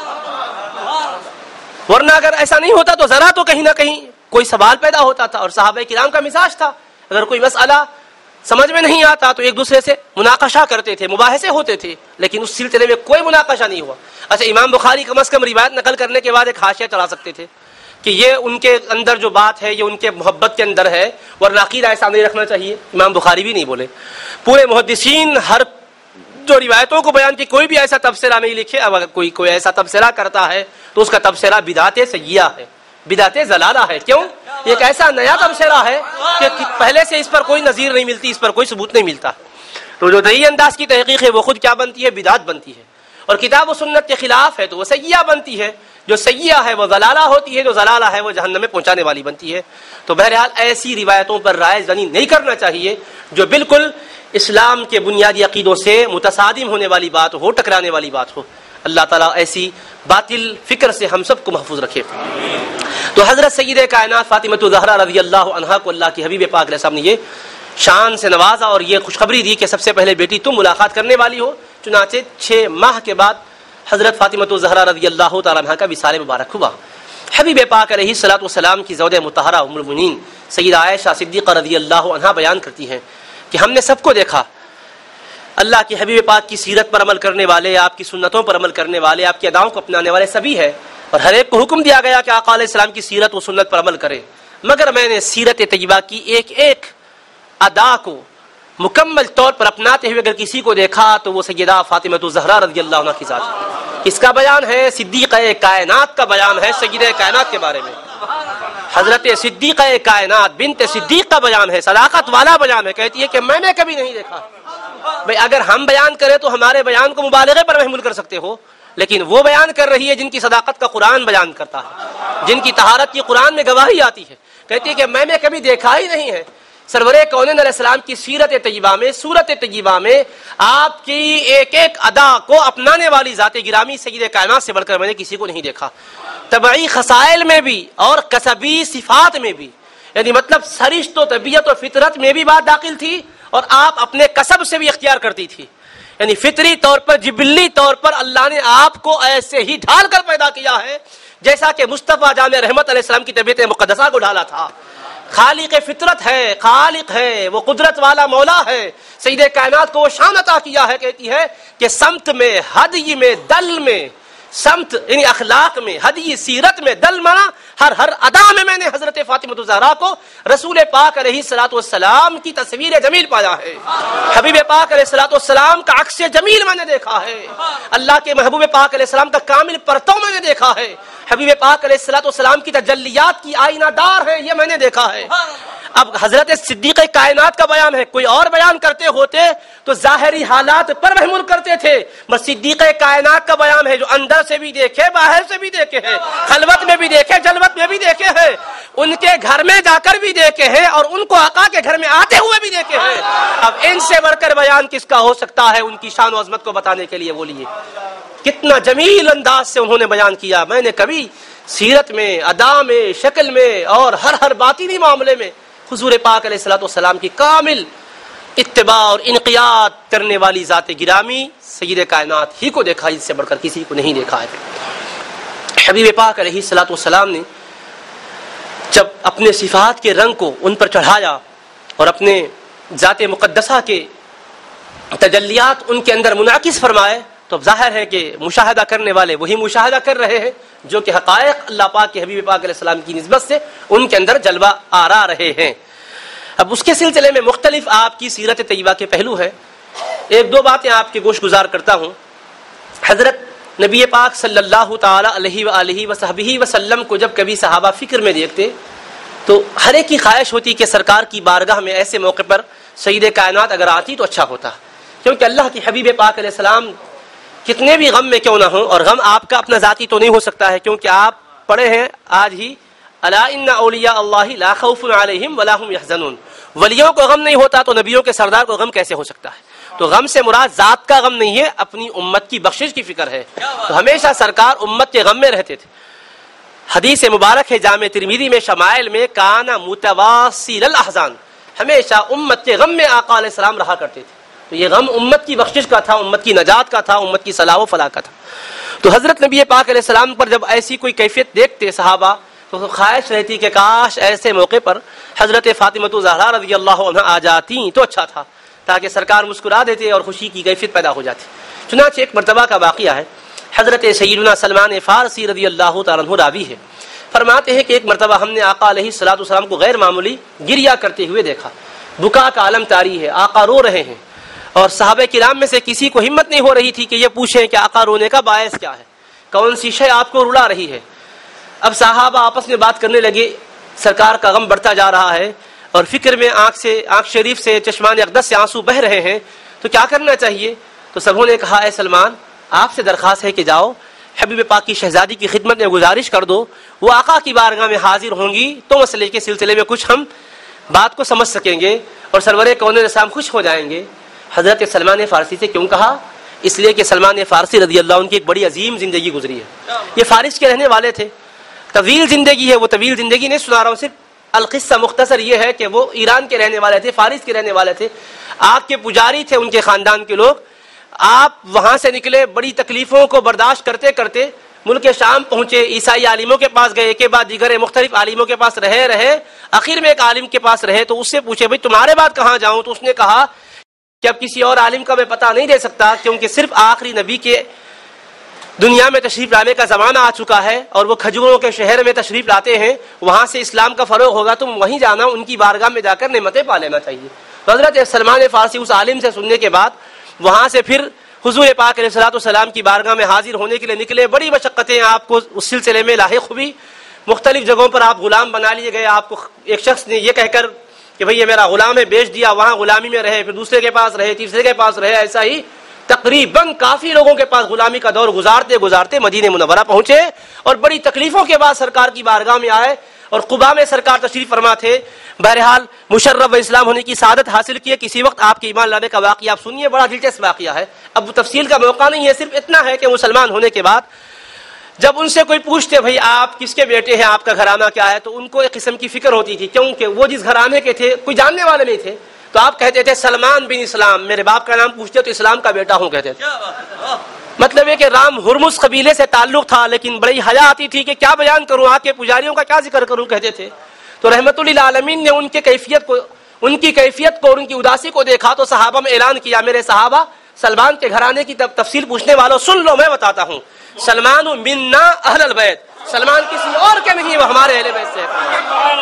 [SPEAKER 1] ورنہ اگر ایسا نہیں ہوتا تو ذرا تو کہیں نہ کہیں کوئی سوال پیدا ہوتا تھا، اور صحابہ کرام کا مزاج تھا اگر کوئی مسئلہ سمجھ میں نہیں آتا تو ایک دوسرے سے مناقشہ کرتے تھے، مباحثے ہوتے تھے، لیکن اس سلسلے میں کوئی مناقشہ نہیں ہوا۔ اچھا امام بخاری کم از کم روایت نقل کرنے کے بعد ایک حاشیہ چڑھا سکتے تھے کہ یہ ان کے اندر جو بات ہے یہ ان کے محبت کے اندر ہے، ورنہ عقیدہ ایسا نہیں رکھنا چاہیے۔ امام بخاری بھی نہیں بولے، پورے محدثین ہر جو روایتوں کو بیان کی کوئی بھی ایسا تبصرہ نہیں لکھے. اب اگر کوئی کوئی ایسا تبصرہ کرتا ہے تو اس کا تبصرہ بدعت سیئہ ہے, بدعت ضلالہ ہے. کیوں؟ ایک ایسا نیا تبصرہ ہے کہ پہلے سے اس پر کوئی نظیر نہیں ملتی, اس پر کوئی ثبوت نہیں ملتا. تو جو نئی انداز کی تحقیق ہے وہ خود کیا بنتی ہے؟ بدعت بنتی ہے. اور کتاب و سنت کے خلاف ہے تو وہ سیئہ بنتی ہے. جو سیئہ ہے وہ ضلالہ ہوتی ہے, جو ضلالہ ہے وہ جہنم میں پہنچانے والی بنتی ہے. تو بہرحال ایسی روایتوں پر رائے زنی نہیں کرنا چاہیے جو بالکل اسلام کے بنیادی عقیدوں سے متصادم ہونے والی بات ہو, ٹکرانے والی بات ہو. اللہ تعالیٰ ایسی باطل فکر سے ہم سب کو محفوظ رکھے. تو حضرت سید کائنات فاطمہ الزہرا رضی اللہ عنہا کو اللہ کی حبیب پاک علیہ السلام نے یہ شان سے نوازا اور یہ خوشخبری دی کہ سب سے پہلے بیٹی تم ملاقات کرنے والی ہو. چنانچہ چھ ماہ کے بعد حضرت فاطمہ الزہرا رضی اللہ تعالیٰ عنہا کا وصال مبارک ہوا. حبیب پاک علیہ الصلوۃ والسلام کی زوجہ مطہرہ ام المؤمنین سیدہ عائشہ صدیقہ رضی اللہ عنہا بیان کرتی ہیں کہ ہم نے سب کو دیکھا, اللہ کے حبیب پاک کی سیرت پر عمل کرنے والے, آپ کی سنتوں پر عمل کرنے والے, آپ کی اداؤں کو اپنانے والے سبھی ہے, اور ہر ایک کو حکم دیا گیا کہ آقا علیہ السلام کی سیرت و سنت پر عمل کرے. مگر میں نے سیرت طیبہ کی ایک ایک ادا کو مکمل طور پر اپناتے ہوئے اگر کسی کو دیکھا تو وہ سیدہ فاطمہ الزہرا رضی اللہ عنہا کی ذات ہے. اس کا بیان ہے, صدیقہ کائنات کا بیان ہے, سیدہ کائنات کے بارے میں حضرت صدیقہ کائنات بنت صدیق کا بیان ہے, صداقت والا بیان ہے. کہتی ہے کہ میں نے کبھی نہیں دیکھا. بھئی اگر ہم بیان کریں تو ہمارے بیان کو مبالغے پر محمول کر سکتے ہو, لیکن وہ بیان کر رہی ہے جن کی صداقت کا قرآن بیان کرتا ہے, جن کی طہارت کی قرآن میں گواہی آتی ہے. کہتی ہے کہ میں نے کبھی دیکھا ہی نہیں ہے. سرور کونین علیہ السلام کی سیرت طیبہ میں, صورت طیبہ میں آپ کی ایک ایک ادا کو اپنانے والی ذات گرامی سید کائنات سے بڑھ کر میں نے کسی کو نہیں دیکھا. طبعی خصائل میں بھی اور کسبی صفات میں بھی, یعنی مطلب سرشت و طبیعت و فطرت میں بھی بات داخل تھی, اور آپ اپنے کسب سے بھی اختیار کرتی تھی. یعنی فطری طور پر, جبلی طور پر اللہ نے آپ کو ایسے ہی ڈھال کر پیدا کیا ہے جیسا کہ مصطفیٰ جامع رحمت علیہ السلام کی طبیعت مقدسہ کو ڈھالا تھا. خالق فطرت ہے, خالق ہے, وہ قدرت والا مولا ہے. سید کائنات کو وہ شان عطا کیا ہے, کہتی ہے کہ سمت میں, ہدی میں, دل میں, سمت یعنی اخلاق میں, ہدی سیرت میں, دل منا ہر ہر ادا میں میں نے حضرت فاطمہ الزہرا کو رسول پاک علیہ الصلوۃ والسلام کی تصویر جمیل پایا ہے. حبیب پاک علیہ الصلوۃ والسلام کا عکس جمیل میں نے دیکھا ہے. اللہ کے محبوب پاک علیہ السلام کا کامل پرتو میں نے دیکھا ہے. حبیب پاک علیہ الصلوۃ والسلام کی تجلیات کی آئینہ دار ہے, یہ میں نے دیکھا ہے. اب حضرت صدیق کائنات کا بیان ہے, کوئی اور بیان کرتے ہوتے تو ظاہری حالات پر محمول کرتے تھے. بس صدیق کائنات کا بیان ہے جو اندر سے بھی دیکھے, باہر سے بھی دیکھے ہے, خلوت میں بھی دیکھے, جلوت میں بھی دیکھے ہے, ان کے گھر میں جا کر بھی دیکھے ہیں, اور ان کو آقا کے گھر میں آتے ہوئے بھی دیکھے ہیں. اب ان سے بڑھ کر بیان کس کا ہو سکتا ہے ان کی شان و عظمت کو بتانے کے لیے. بولیے کتنا جمیل انداز سے انہوں نے بیان کیا. میں نے کبھی سیرت میں, ادا میں, شکل میں اور ہر ہر باطنی معاملے میں حضور پاک علیہ الصلوۃ والسلام کی کامل اتباع اور انقیاد کرنے والی ذات گرامی سید کائنات ہی کو دیکھا, اس سے بڑھ کر کسی کو نہیں دیکھا ہے. حبیب پاک علیہ الصلوۃ والسلام نے جب اپنے صفات کے رنگ کو ان پر چڑھایا اور اپنے ذات مقدسہ کے تجلیات ان کے اندر منعکس فرمائے, تو ظاہر ہے کہ مشاہدہ کرنے والے وہی مشاہدہ کر رہے ہیں جو کہ حقائق اللہ پاک کے حبیب پاک علیہ السلام کی نسبت سے ان کے اندر جلوہ آرا رہے ہیں. اب اس کے سلسلے میں مختلف آپ کی سیرت طیبہ کے پہلو ہیں. ایک دو باتیں آپ کے گوش گزار کرتا ہوں. حضرت نبی پاک صلی اللہ تعالی علیہ وآلہ وصحبہ وسلم کو جب کبھی صحابہ فکر میں دیکھتے تو ہر ایک کی خواہش ہوتی کہ سرکار کی بارگاہ میں ایسے موقع پر سید کائنات اگر آتی تو اچھا ہوتا, کیونکہ اللہ کے حبیب پاک علیہ السلام کتنے بھی غم میں کیوں نہ ہوں, اور غم آپ کا اپنا ذاتی تو نہیں ہو سکتا ہے کیونکہ آپ پڑھے ہیں آج ہی, الا ان اولیاء اللہ لا خوف علیہم ولا هم یحزنون. ولیوں کو غم نہیں ہوتا تو نبیوں کے سردار کو غم کیسے ہو سکتا ہے؟ تو غم سے مراد ذات کا غم نہیں ہے, اپنی امت کی بخشش کی فکر ہے. تو ہمیشہ سرکار امت کے غم میں رہتے تھے. حدیث مبارک ہے جامع ترمذی میں شمائل میں, کانا متواصل الاحزان, ہمیشہ امت کے غم میں آقا علیہ السلام رہا کرتے تھے. تو یہ غم امت کی بخشش کا تھا, امت کی نجات کا تھا, امت کی صلاح و فلاح کا تھا. تو حضرت نبی پاک علیہ السلام پر جب ایسی کوئی کیفیت دیکھتے صحابہ تو خواہش رہتی کہ کاش ایسے موقع پر حضرت فاطمہ الزہرا رضی اللہ عنہا آ جاتی تو اچھا تھا, تاکہ سرکار مسکرا دیتے اور خوشی کی کیفیت پیدا ہو جاتی. چنانچہ ایک مرتبہ کا واقعہ ہے, حضرت سیدنا سلمان فارسی رضی اللہ تعالیٰ عنہ راوی ہے, فرماتے ہیں کہ ایک مرتبہ ہم نے آقا علیہ الصلوۃ والسلام کو غیر معمولی گریا کرتے ہوئے دیکھا. بکا کا عالم طاری ہے, آقا رو رہے ہیں اور صحابہ کرام میں سے کسی کو ہمت نہیں ہو رہی تھی کہ یہ پوچھیں کہ آقا رونے کا باعث کیا ہے، کون سی شے آپ کو رلا رہی ہے۔ اب صحابہ آپس میں بات کرنے لگے، سرکار کا غم بڑھتا جا رہا ہے اور فکر میں آنکھ سے آنکھ شریف سے چشمان اقدس سے آنسو بہ رہے ہیں، تو کیا کرنا چاہیے؟ تو سبوں نے کہا اے سلمان، آپ سے درخواست ہے کہ جاؤ حبیب پاک کی شہزادی کی خدمت میں گزارش کر دو، وہ آقا کی بارگاہ میں حاضر ہوں گی تو مسئلے کے سلسلے میں کچھ ہم بات کو سمجھ سکیں گے اور سرور کون اسلام خوش ہو جائیں گے۔ حضرت سلمان فارسی سے کیوں کہا؟ اس لیے کہ سلمان فارسی رضی اللہ عنہ کی ایک بڑی عظیم زندگی گزری ہے، یہ فارس کے رہنے والے تھے، طویل زندگی ہے، وہ طویل زندگی نہیں سنا رہا ہوں، صرف القصہ مختصر یہ ہے کہ وہ ایران کے رہنے والے تھے، فارس کے رہنے والے تھے، آگ کے پجاری تھے ان کے خاندان کے لوگ۔ آپ وہاں سے نکلے، بڑی تکلیفوں کو برداشت کرتے کرتے ملک شام پہنچے، عیسائی عالموں کے پاس گئے، ایک کے بعد دیگر مختلف عالموں کے پاس رہے رہے آخر میں ایک عالم کے پاس رہے تو اس سے پوچھے بھائی تمہارے بعد کہاں جاؤں؟ تو اس نے کہا کہ اب کسی اور عالم کا میں پتہ نہیں دے سکتا، کیونکہ صرف آخری نبی کے دنیا میں تشریف لانے کا زمانہ آ چکا ہے اور وہ کھجوروں کے شہر میں تشریف لاتے ہیں، وہاں سے اسلام کا فروغ ہوگا، تم وہیں جانا، ان کی بارگاہ میں جا کر نعمتیں پا لینا چاہیے۔ حضرت سلمان فارسی اس عالم سے سننے کے بعد وہاں سے پھر حضور پاک علیہ الصلوۃ والسلام کی بارگاہ میں حاضر ہونے کے لیے نکلے۔ بڑی مشقتیں آپ کو اس سلسلے میں لاحق ہوئی، مختلف جگہوں پر آپ غلام بنا لیے گئے، آپ کو ایک شخص نے یہ کہہ کر کہ بھئی یہ میرا غلام ہے بیچ دیا، وہاں غلامی میں رہے، پھر دوسرے کے پاس رہے، تیسرے کے پاس رہے، ایسا ہی تقریباً کافی لوگوں کے پاس غلامی کا دور گزارتے گزارتے مدینہ منورہ پہنچے اور بڑی تکلیفوں کے بعد سرکار کی بارگاہ میں آئے اور قباء میں سرکار تشریف فرما تھے۔ بہرحال مشرف اسلام ہونے کی سعادت حاصل کی ہے۔ کسی وقت آپ کے ایمان لانے کا واقعہ آپ سنیے، بڑا دلچسپ واقعہ ہے، اب تفصیل کا موقع نہیں ہے، صرف اتنا ہے کہ مسلمان ہونے کے بعد جب ان سے کوئی پوچھتے بھائی آپ کس کے بیٹے ہیں، آپ کا گھرانہ کیا ہے، تو ان کو ایک قسم کی فکر ہوتی تھی، کیونکہ وہ جس گھرانے کے تھے کوئی جاننے والے نہیں تھے، تو آپ کہتے تھے سلمان بن اسلام، میرے باپ کا نام پوچھتے تو اسلام کا بیٹا ہوں کہتے تھے۔ مطلب ہے کہ رام ہرمز قبیلے سے تعلق تھا، لیکن بڑی حیا آتی تھی کہ کیا بیان کروں، آ کے پجاریوں کا کیا ذکر کروں کہتے تھے۔ تو رحمت للعالمین نے ان کے کیفیت کو ان کی کیفیت کو اور ان کی اداسی کو دیکھا تو صحابہ میں اعلان کیا، میرے صحابہ سلمان کے گھرانے کی تفصیل پوچھنے والوں سن لو، میں بتاتا ہوں، سلمان منا اہل البیت، سلمان کسی اور کے نہیں، وہ ہمارے اہل بیت سے ہے۔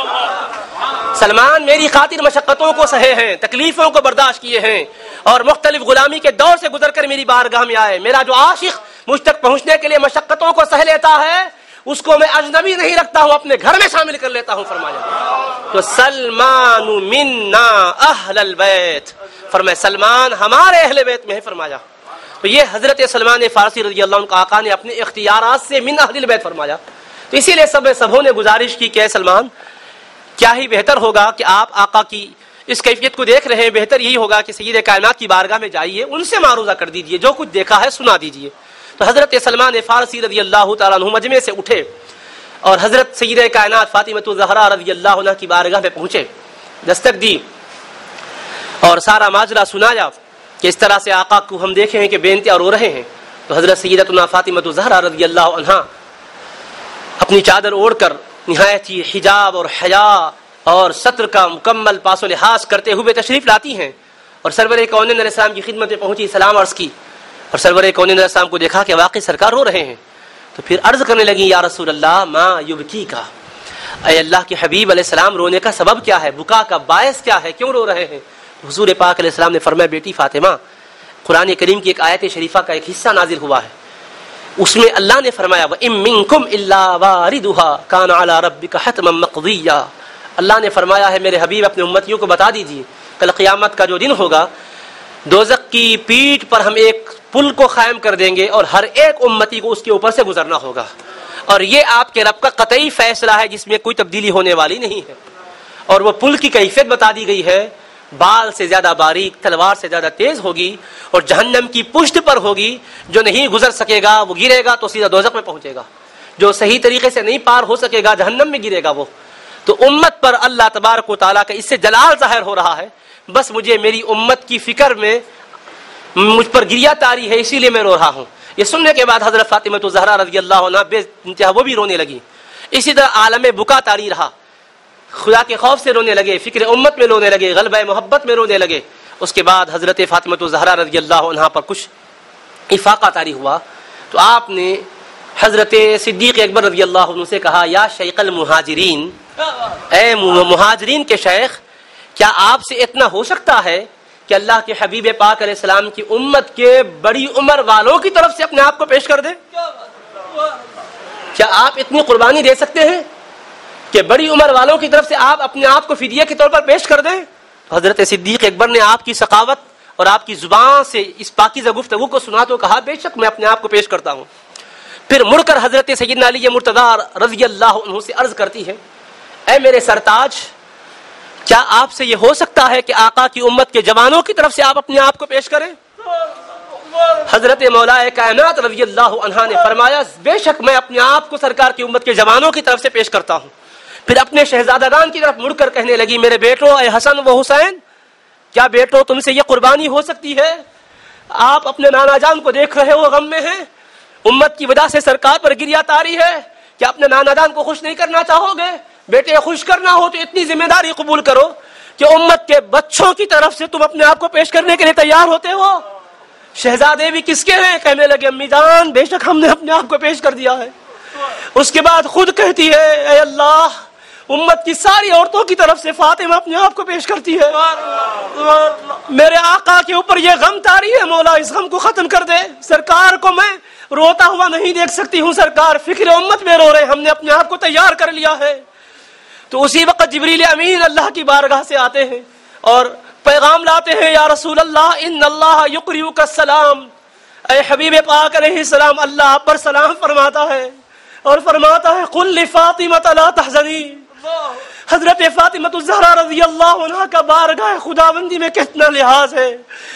[SPEAKER 1] سلمان میری خاطر مشقتوں کو سہے ہیں، تکلیفوں کو برداشت کیے ہیں اور مختلف غلامی کے دور سے گزر کر میری بارگاہ میں آئے۔ میرا جو عاشق مجھ تک پہنچنے کے لیے مشقتوں کو سہ لیتا ہے اس کو میں اجنبی نہیں رکھتا ہوں، اپنے گھر میں شامل کر لیتا ہوں، فرمایا۔ تو سلمان منا اہل البیت، فرمایا سلمان ہمارے اہل بیت میں ہے، فرمایا۔ تو یہ حضرت سلمان فارسی رضی اللہ عنہ کا آقا نے اپنے اختیارات سے من اہل البیت فرمایا۔ تو اسی لیے سب سبوں نے گزارش کی کہ اے سلمان کیا ہی بہتر ہوگا کہ آپ آقا کی اس کیفیت کو دیکھ رہے ہیں، بہتر یہی ہوگا کہ سید کائنات کی بارگاہ میں جائیے، ان سے معروضہ کر دیجئے، جو کچھ دیکھا ہے سنا دیجئے۔ تو حضرت سلمان فارسی رضی اللہ تعالیٰ عنہ مجمع سے اٹھے اور حضرت سید کائنات فاطمہ الزہرا رضی اللہ عنہ کی بارگاہ میں پہنچے، دستک دی اور سارا ماجرا سنایا کہ اس طرح سے آقا کو ہم دیکھے ہیں کہ بے انتہا رو رہے ہیں۔ تو حضرت سیدتنا فاطمہ الزہرا رضی اللہ عنہا اپنی چادر اوڑھ کر نہایت ہی حجاب اور حیا اور ستر کا مکمل پاس و لحاظ کرتے ہوئے تشریف لاتی ہیں اور سرور کونین علیہ السلام کی خدمت میں پہنچی، سلام عرض کی اور سرور کونین علیہ السلام کو دیکھا کہ واقعی سرکار رو رہے ہیں، تو پھر عرض کرنے لگی یا رسول اللہ ما یبکی کا، اے اللہ کے حبیب علیہ السلام رونے کا سبب کیا ہے، بکا کا باعث کیا ہے، کیوں رو رہے ہیں؟ حضور پاک علیہ السلام نے فرمایا بیٹی فاطمہ، قرآن کریم کی ایک آیت شریفہ کا ایک حصہ نازل ہوا ہے، اس میں اللہ نے فرمایا وَإِن مِّنكُمْ إِلَّا وَارِدُهَا كَانَ عَلَى رَبِّكَ حَتْمًا مَّقْضِيًّا۔ اللہ نے فرمایا ہے میرے حبیب اپنے امتیوں کو بتا دیجئے کل قیامت کا جو دن ہوگا دوزخ کی پیٹھ پر ہم ایک پل کو قائم کر دیں گے اور ہر ایک امتی کو اس کے اوپر سے گزرنا ہوگا، اور یہ آپ کے رب کا قطعی فیصلہ ہے جس میں کوئی تبدیلی ہونے والی نہیں ہے۔ اور وہ پل کی کیفیت بتا دی گئی ہے، بال سے زیادہ باریک، تلوار سے زیادہ تیز ہوگی اور جہنم کی پشت پر ہوگی، جو نہیں گزر سکے گا وہ گرے گا تو سیدھا دوزخ میں پہنچے گا، جو صحیح طریقے سے نہیں پار ہو سکے گا جہنم میں گرے گا وہ۔ تو امت پر اللہ تبارک و تعالیٰ کا اس سے جلال ظاہر ہو رہا ہے، بس مجھے میری امت کی فکر میں مجھ پر گریہ طاری ہے، اسی لیے میں رو رہا ہوں۔ یہ سننے کے بعد حضرت فاطمہ الزہرا رضی اللہ عنہا بے انتہا وہ بھی رونے لگی، اسی طرح عالم بکا طاری رہا، خدا کے خوف سے رونے لگے، فکر امت میں رونے لگے، غلبہ محبت میں رونے لگے۔ اس کے بعد حضرت فاطمہ الزہرا رضی اللہ عنہا پر کچھ افاقہ طاری ہوا تو آپ نے حضرت صدیق اکبر رضی اللہ عنہ سے کہا یا شیخ المہاجرین، اے مہاجرین کے شیخ، کیا آپ سے اتنا ہو سکتا ہے کہ اللہ کے حبیب پاک علیہ السلام کی امت کے بڑی عمر والوں کی طرف سے اپنے آپ کو پیش کر دیں؟ کیا آپ اتنی قربانی دے سکتے ہیں کہ بڑی عمر والوں کی طرف سے آپ اپنے آپ کو فدیہ کے طور پر پیش کر دیں؟ تو حضرت صدیق اکبر نے آپ کی سخاوت اور آپ کی زبان سے اس پاکیزہ گفتگو کو سنا تو کہا بے شک میں اپنے آپ کو پیش کرتا ہوں۔ پھر مڑ کر حضرت سیدنا علی مرتضی رضی اللہ عنہ سے عرض کرتی ہے، اے میرے سرتاج، کیا آپ سے یہ ہو سکتا ہے کہ آقا کی امت کے جوانوں کی طرف سے آپ اپنے آپ کو پیش کریں؟ حضرت مولا کائنات رضی اللہ عنہ نے فرمایا بے شک میں اپنے آپ کو سرکار کی امت کے جوانوں کی طرف سے پیش کرتا ہوں۔ پھر اپنے شہزادگان کی طرف مڑ کر کہنے لگی، میرے بیٹو اے حسن و حسین، کیا بیٹو تم سے یہ قربانی ہو سکتی ہے؟ آپ اپنے نانا جان کو دیکھ رہے ہو غم میں ہیں، امت کی وجہ سے سرکار پر گریہ طاری ہے، کیا اپنے نانا جان کو خوش نہیں کرنا چاہو گے؟ بیٹے خوش کرنا ہو تو اتنی ذمہ داری قبول کرو کہ امت کے بچوں کی طرف سے تم اپنے آپ کو پیش کرنے کے لیے تیار ہوتے ہو۔ شہزادے بھی کس کے ہیں؟ کہنے لگے امی جان بے شک ہم نے اپنے آپ کو پیش کر دیا ہے۔ اس کے بعد خود کہتی ہے اے اللہ، امت کی ساری عورتوں کی طرف سے فاطمہ اپنے آپ کو پیش کرتی ہے، میرے آقا کے اوپر یہ غم طاری ہے، مولا اس غم کو ختم کر دے، سرکار کو میں روتا ہوا نہیں دیکھ سکتی ہوں، سرکار فکر امت میں رو رہے، ہم نے اپنے آپ کو تیار کر لیا ہے۔ تو اسی وقت جبریل امین اللہ کی بارگاہ سے آتے ہیں اور پیغام لاتے ہیں، یا رسول اللہ ان اللہ یقرئک السلام، اے حبیب پاک علیہ السلام اللہ آپ پر سلام فرماتا ہے اور فرماتا ہے قل لفاطمہ لا تحزنی۔ حضرت فاطمہ الزہرا رضی اللہ عنہ کا بارگاہ خداوندی میں کتنا لحاظ ہے۔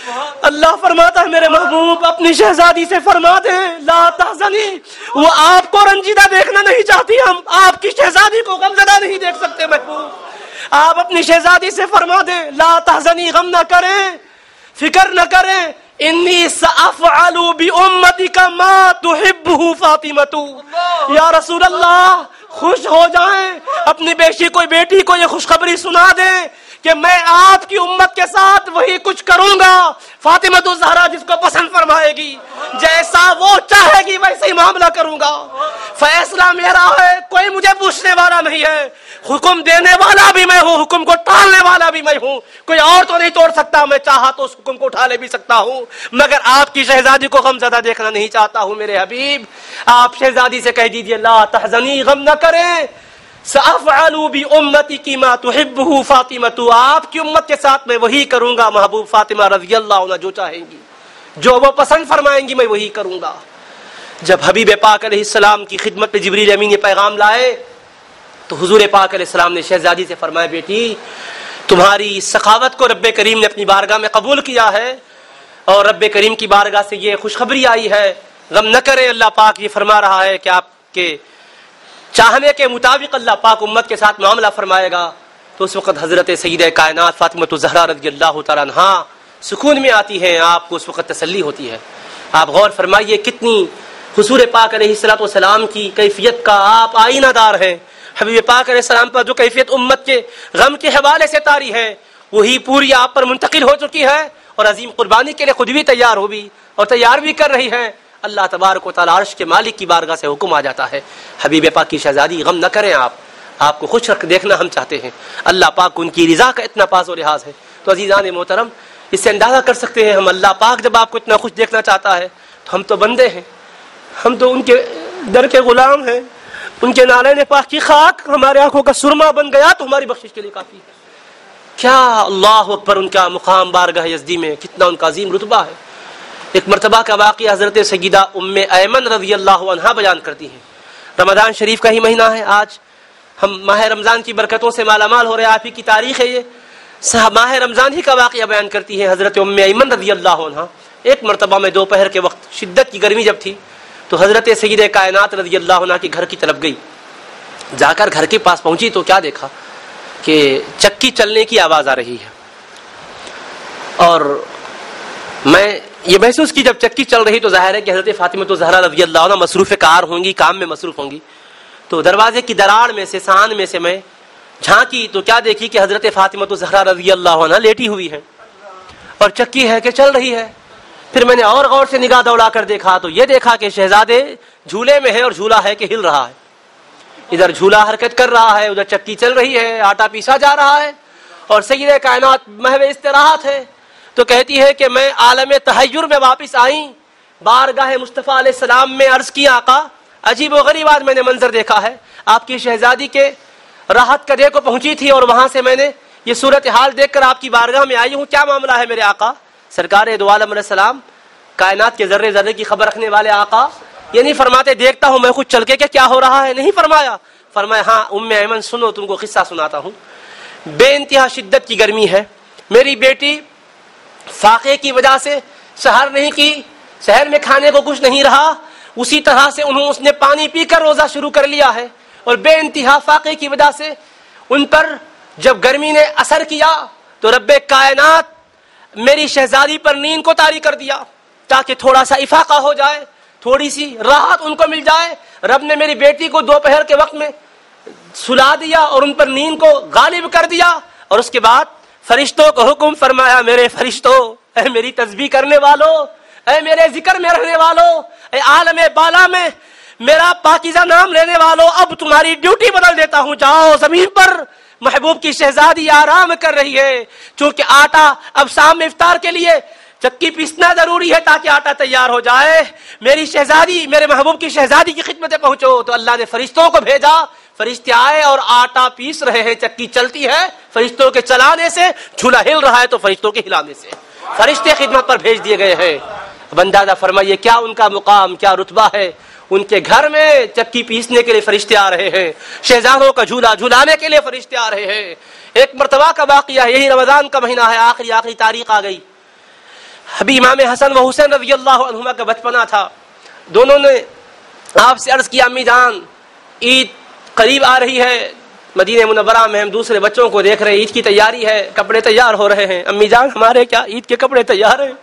[SPEAKER 1] اللہ فرماتا ہے میرے محبوب اپنی شہزادی سے فرما دیں لا تحزنی، وہ آپ کو رنجیدہ دیکھنا نہیں چاہتی، ہم آپ کی شہزادی کو غمزدہ نہیں دیکھ سکتے محبوب، آپ اپنی شہزادی سے فرما دیں لا تحزنی، غم نہ کریں، فکر نہ کریں، انی سأفعل بأمتک ما تحبہ فاطمۃ۔ یا رسول اللہ خوش ہو جائیں، اپنی بیٹی کو بیٹی کو یہ خوشخبری سنا دیں کہ میں آپ کی امت کے ساتھ وہی کچھ کروں گا فاطمہ الزہرا جس کو پسند فرمائے گی، جیسا وہ چاہے گی ویسے ہی معاملہ کروں گا، فیصلہ میرا ہے، کوئی مجھے پوچھنے والا نہیں ہے، حکم دینے والا بھی میں ہوں، حکم کو ٹالنے والا بھی میں ہوں، کوئی اور تو نہیں توڑ سکتا، میں چاہا تو اس حکم کو اٹھا لے بھی سکتا ہوں، مگر آپ کی شہزادی کو غم زدہ دیکھنا نہیں چاہتا ہوں میرے حبیب، آپ شہزادی سے کہہ دیجئے لا تحزنی، غم نہ کریں، سأفعل بأمتک ما تحبہ فاطمہ، آپ کی امت کے ساتھ میں وہی کروں گا محبوب فاطمہ رضی اللہ عنہ جو چاہیں گی، جو وہ پسند فرمائیں گی میں وہی کروں گا۔ جب حبیب پاک علیہ السلام کی خدمت میں جبریل امین یہ پیغام لائے تو حضور پاک علیہ السلام نے شہزادی سے فرمایا بیٹی تمہاری سخاوت کو رب کریم نے اپنی بارگاہ میں قبول کیا ہے اور رب کریم کی بارگاہ سے یہ خوشخبری آئی ہے، غم نہ کریں، اللہ پاک یہ فرما رہا ہے کہ آپ کے چاہنے کے مطابق اللہ پاک امت کے ساتھ معاملہ فرمائے گا۔ تو اس وقت حضرت سیدہ کائنات فاطمہ الزہرا رضی اللہ تعالیٰ عنہا سکون میں آتی ہیں، آپ کو اس وقت تسلی ہوتی ہے۔ آپ غور فرمائیے کتنی حضور پاک علیہ الصلوۃ والسلام کی کیفیت کا آپ آئینہ دار ہیں، حبیب پاک علیہ السلام پر جو کیفیت امت کے غم کے حوالے سے طاری ہے وہی پوری آپ پر منتقل ہو چکی ہے اور عظیم قربانی کے لیے خود بھی تیار ہو بھی اور تیار بھی کر رہی ہے۔ اللہ تبارک و تعالیٰ عرش کے مالک کی بارگاہ سے حکم آ جاتا ہے حبیب پاک کی شہزادی غم نہ کریں، آپ آپ کو خوش رکھ دیکھنا ہم چاہتے ہیں، اللہ پاک ان کی رضا کا اتنا پاس و لحاظ ہے۔ تو عزیزان محترم اس سے اندازہ کر سکتے ہیں ہم اللہ پاک جب آپ کو اتنا خوش دیکھنا چاہتا ہے تو ہم تو بندے ہیں، ہم تو ان کے در کے غلام ہیں، ان کے نالین پاک کی خاک ہمارے آنکھوں کا سرما بن گیا تو ہماری بخشش کے لیے کافی ہے۔ کیا اللہ اکبر ان کا مقام بارگاہ یزدی میں، کتنا ان کا عظیم رتبہ ہے۔ ایک مرتبہ کا واقعہ حضرت سیدہ ام ایمن رضی اللہ عنہا بیان کرتی ہیں۔ رمضان شریف کا ہی مہینہ ہے، آج ہم ماہ رمضان کی برکتوں سے مالا مال ہو رہے ہیں، آپ ہی کی تاریخ ہے یہ، ماہ رمضان ہی کا واقعہ بیان کرتی ہے حضرت ام ایمن رضی اللہ عنہا۔ ایک مرتبہ میں دوپہر کے وقت شدت کی گرمی جب تھی تو حضرت سیدہ کائنات رضی اللہ عنہا کے گھر کی طرف گئی، جا کر گھر کے پاس پہنچی تو کیا دیکھا کہ چکی چلنے کی آواز آ رہی ہے، اور میں یہ محسوس کی جب چکی چل رہی تو ظاہر ہے کہ حضرت فاطمہ الزہرا رضی اللہ عنہ مصروف کار ہوں گی، کام میں مصروف ہوں گی، تو دروازے کی دراڑ میں سے سان میں سے میں جھانکی تو کیا دیکھی کہ حضرت فاطمہ الزہرا رضی اللہ عنہ لیٹی ہوئی ہے اور چکی ہے کہ چل رہی ہے۔ پھر میں نے اور غور سے نگاہ دوڑا کر دیکھا تو یہ دیکھا کہ شہزادے جھولے میں ہے اور جھولا ہے کہ ہل رہا ہے، ادھر جھولا حرکت کر رہا ہے، ادھر چکی چل رہی ہے، آٹا پیسا جا رہا ہے، اور سیدہ کائنات محو استراحت ہے، تو کہتی ہے کہ میں عالم تحیر میں واپس آئی، بارگاہ مصطفیٰ علیہ السلام میں عرض کی آقا عجیب و غریب آج میں نے منظر دیکھا ہے، آپ کی شہزادی کے راحت قدے کو پہنچی تھی اور وہاں سے میں نے یہ صورتحال دیکھ کر آپ کی بارگاہ میں آئی ہوں، کیا معاملہ ہے میرے آقا؟ سرکار دو عالم علیہ السلام، کائنات کے ذرے ذرے کی خبر رکھنے والے آقا، یہ نہیں فرماتے دیکھتا ہوں میں خود چل کے کہ کیا ہو رہا ہے، نہیں فرمایا، فرمایا ہاں ام ایمن سنو تم کو قصہ سناتا ہوں۔ بے انتہا شدت کی گرمی ہے، میری بیٹی فاقے کی وجہ سے سحر نہیں کی، سحر میں کھانے کو کچھ نہیں رہا، اسی طرح سے انہوں اس نے پانی پی کر روزہ شروع کر لیا ہے، اور بے انتہا فاقے کی وجہ سے ان پر جب گرمی نے اثر کیا تو رب کائنات میری شہزادی پر نیند کو طاری کر دیا تاکہ تھوڑا سا افاقہ ہو جائے، تھوڑی سی راحت ان کو مل جائے۔ رب نے میری بیٹی کو دوپہر کے وقت میں سلا دیا اور ان پر نیند کو غالب کر دیا، اور اس کے بعد فرشتوں کو حکم فرمایا میرے فرشتوں، اے میری تسبیح کرنے والوں، اے میرے ذکر میں رہنے والوں، اے عالم بالا میں میرا پاکیزہ نام لینے والوں، اب تمہاری ڈیوٹی بدل دیتا ہوں، جاؤ زمین پر محبوب کی شہزادی آرام کر رہی ہے، چونکہ آٹا اب شام میں افطار کے لیے چکی پیسنا ضروری ہے تاکہ آٹا تیار ہو جائے، میری شہزادی میرے محبوب کی شہزادی کی خدمت میں پہنچو۔ تو اللہ نے فرشتوں کو بھیجا، فرشتے آئے اور آٹا پیس رہے ہیں، چکی چلتی ہے فرشتوں کے چلانے سے، جھولا ہل رہا ہے تو فرشتوں کے ہلانے سے، فرشتے خدمت پر بھیج دیے گئے ہیں۔ اب اندازہ فرمائیے کیا ان کا مقام، کیا رتبہ ہے، ان کے گھر میں چکی پیسنے کے لیے فرشتے آ رہے ہیں، شہزادوں کا جھولا جھولانے کے لیے فرشتے آ رہے ہیں۔ ایک مرتبہ کا واقعہ ہے، یہی رمضان کا مہینہ ہے، آخری آخری تاریخ آ گئی، ابھی امام حسن و حسین رضی اللہ عنہما کا بچپنا تھا، دونوں نے آپ سے عرض کیا امی جان عید قریب آ رہی ہے، مدینہ منورہ میں ہم دوسرے بچوں کو دیکھ رہے ہیں، عید کی تیاری ہے، کپڑے تیار ہو رہے ہیں، امی جان ہمارے کیا عید کے کپڑے تیار ہیں؟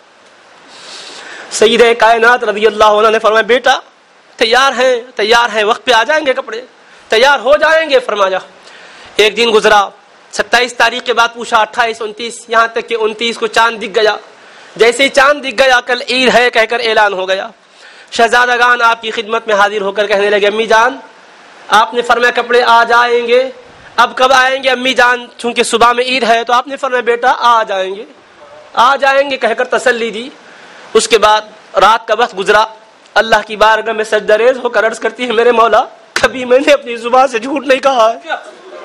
[SPEAKER 1] سیدہ کائنات رضی اللہ عنہ نے فرمایا بیٹا تیار ہیں تیار ہیں، وقت پہ آ جائیں گے، کپڑے تیار ہو جائیں گے، فرمایا۔ ایک دن گزرا، ستائیس تاریخ کے بعد پوچھا، اٹھائیس انتیس، یہاں تک کہ انتیس کو چاند دکھ گیا، جیسے ہی چاند دکھ گیا کل عید ہے کہہ کر اعلان ہو گیا، شہزادگان آپ کی خدمت میں حاضر ہو کر کہنے لگے امی جان آپ نے فرمایا کپڑے آ جائیں گے، اب کب آئیں گے امی جان؟ چونکہ صبح میں عید ہے، تو آپ نے فرمایا بیٹا آ جائیں گے آ جائیں گے کہہ کر تسلی دی۔ اس کے بعد رات کا وقت گزرا، اللہ کی بارگاہ میں سجدہ ریز ہو کر عرض کرتی ہے میرے مولا کبھی میں نے اپنی زبان سے جھوٹ نہیں کہا ہے،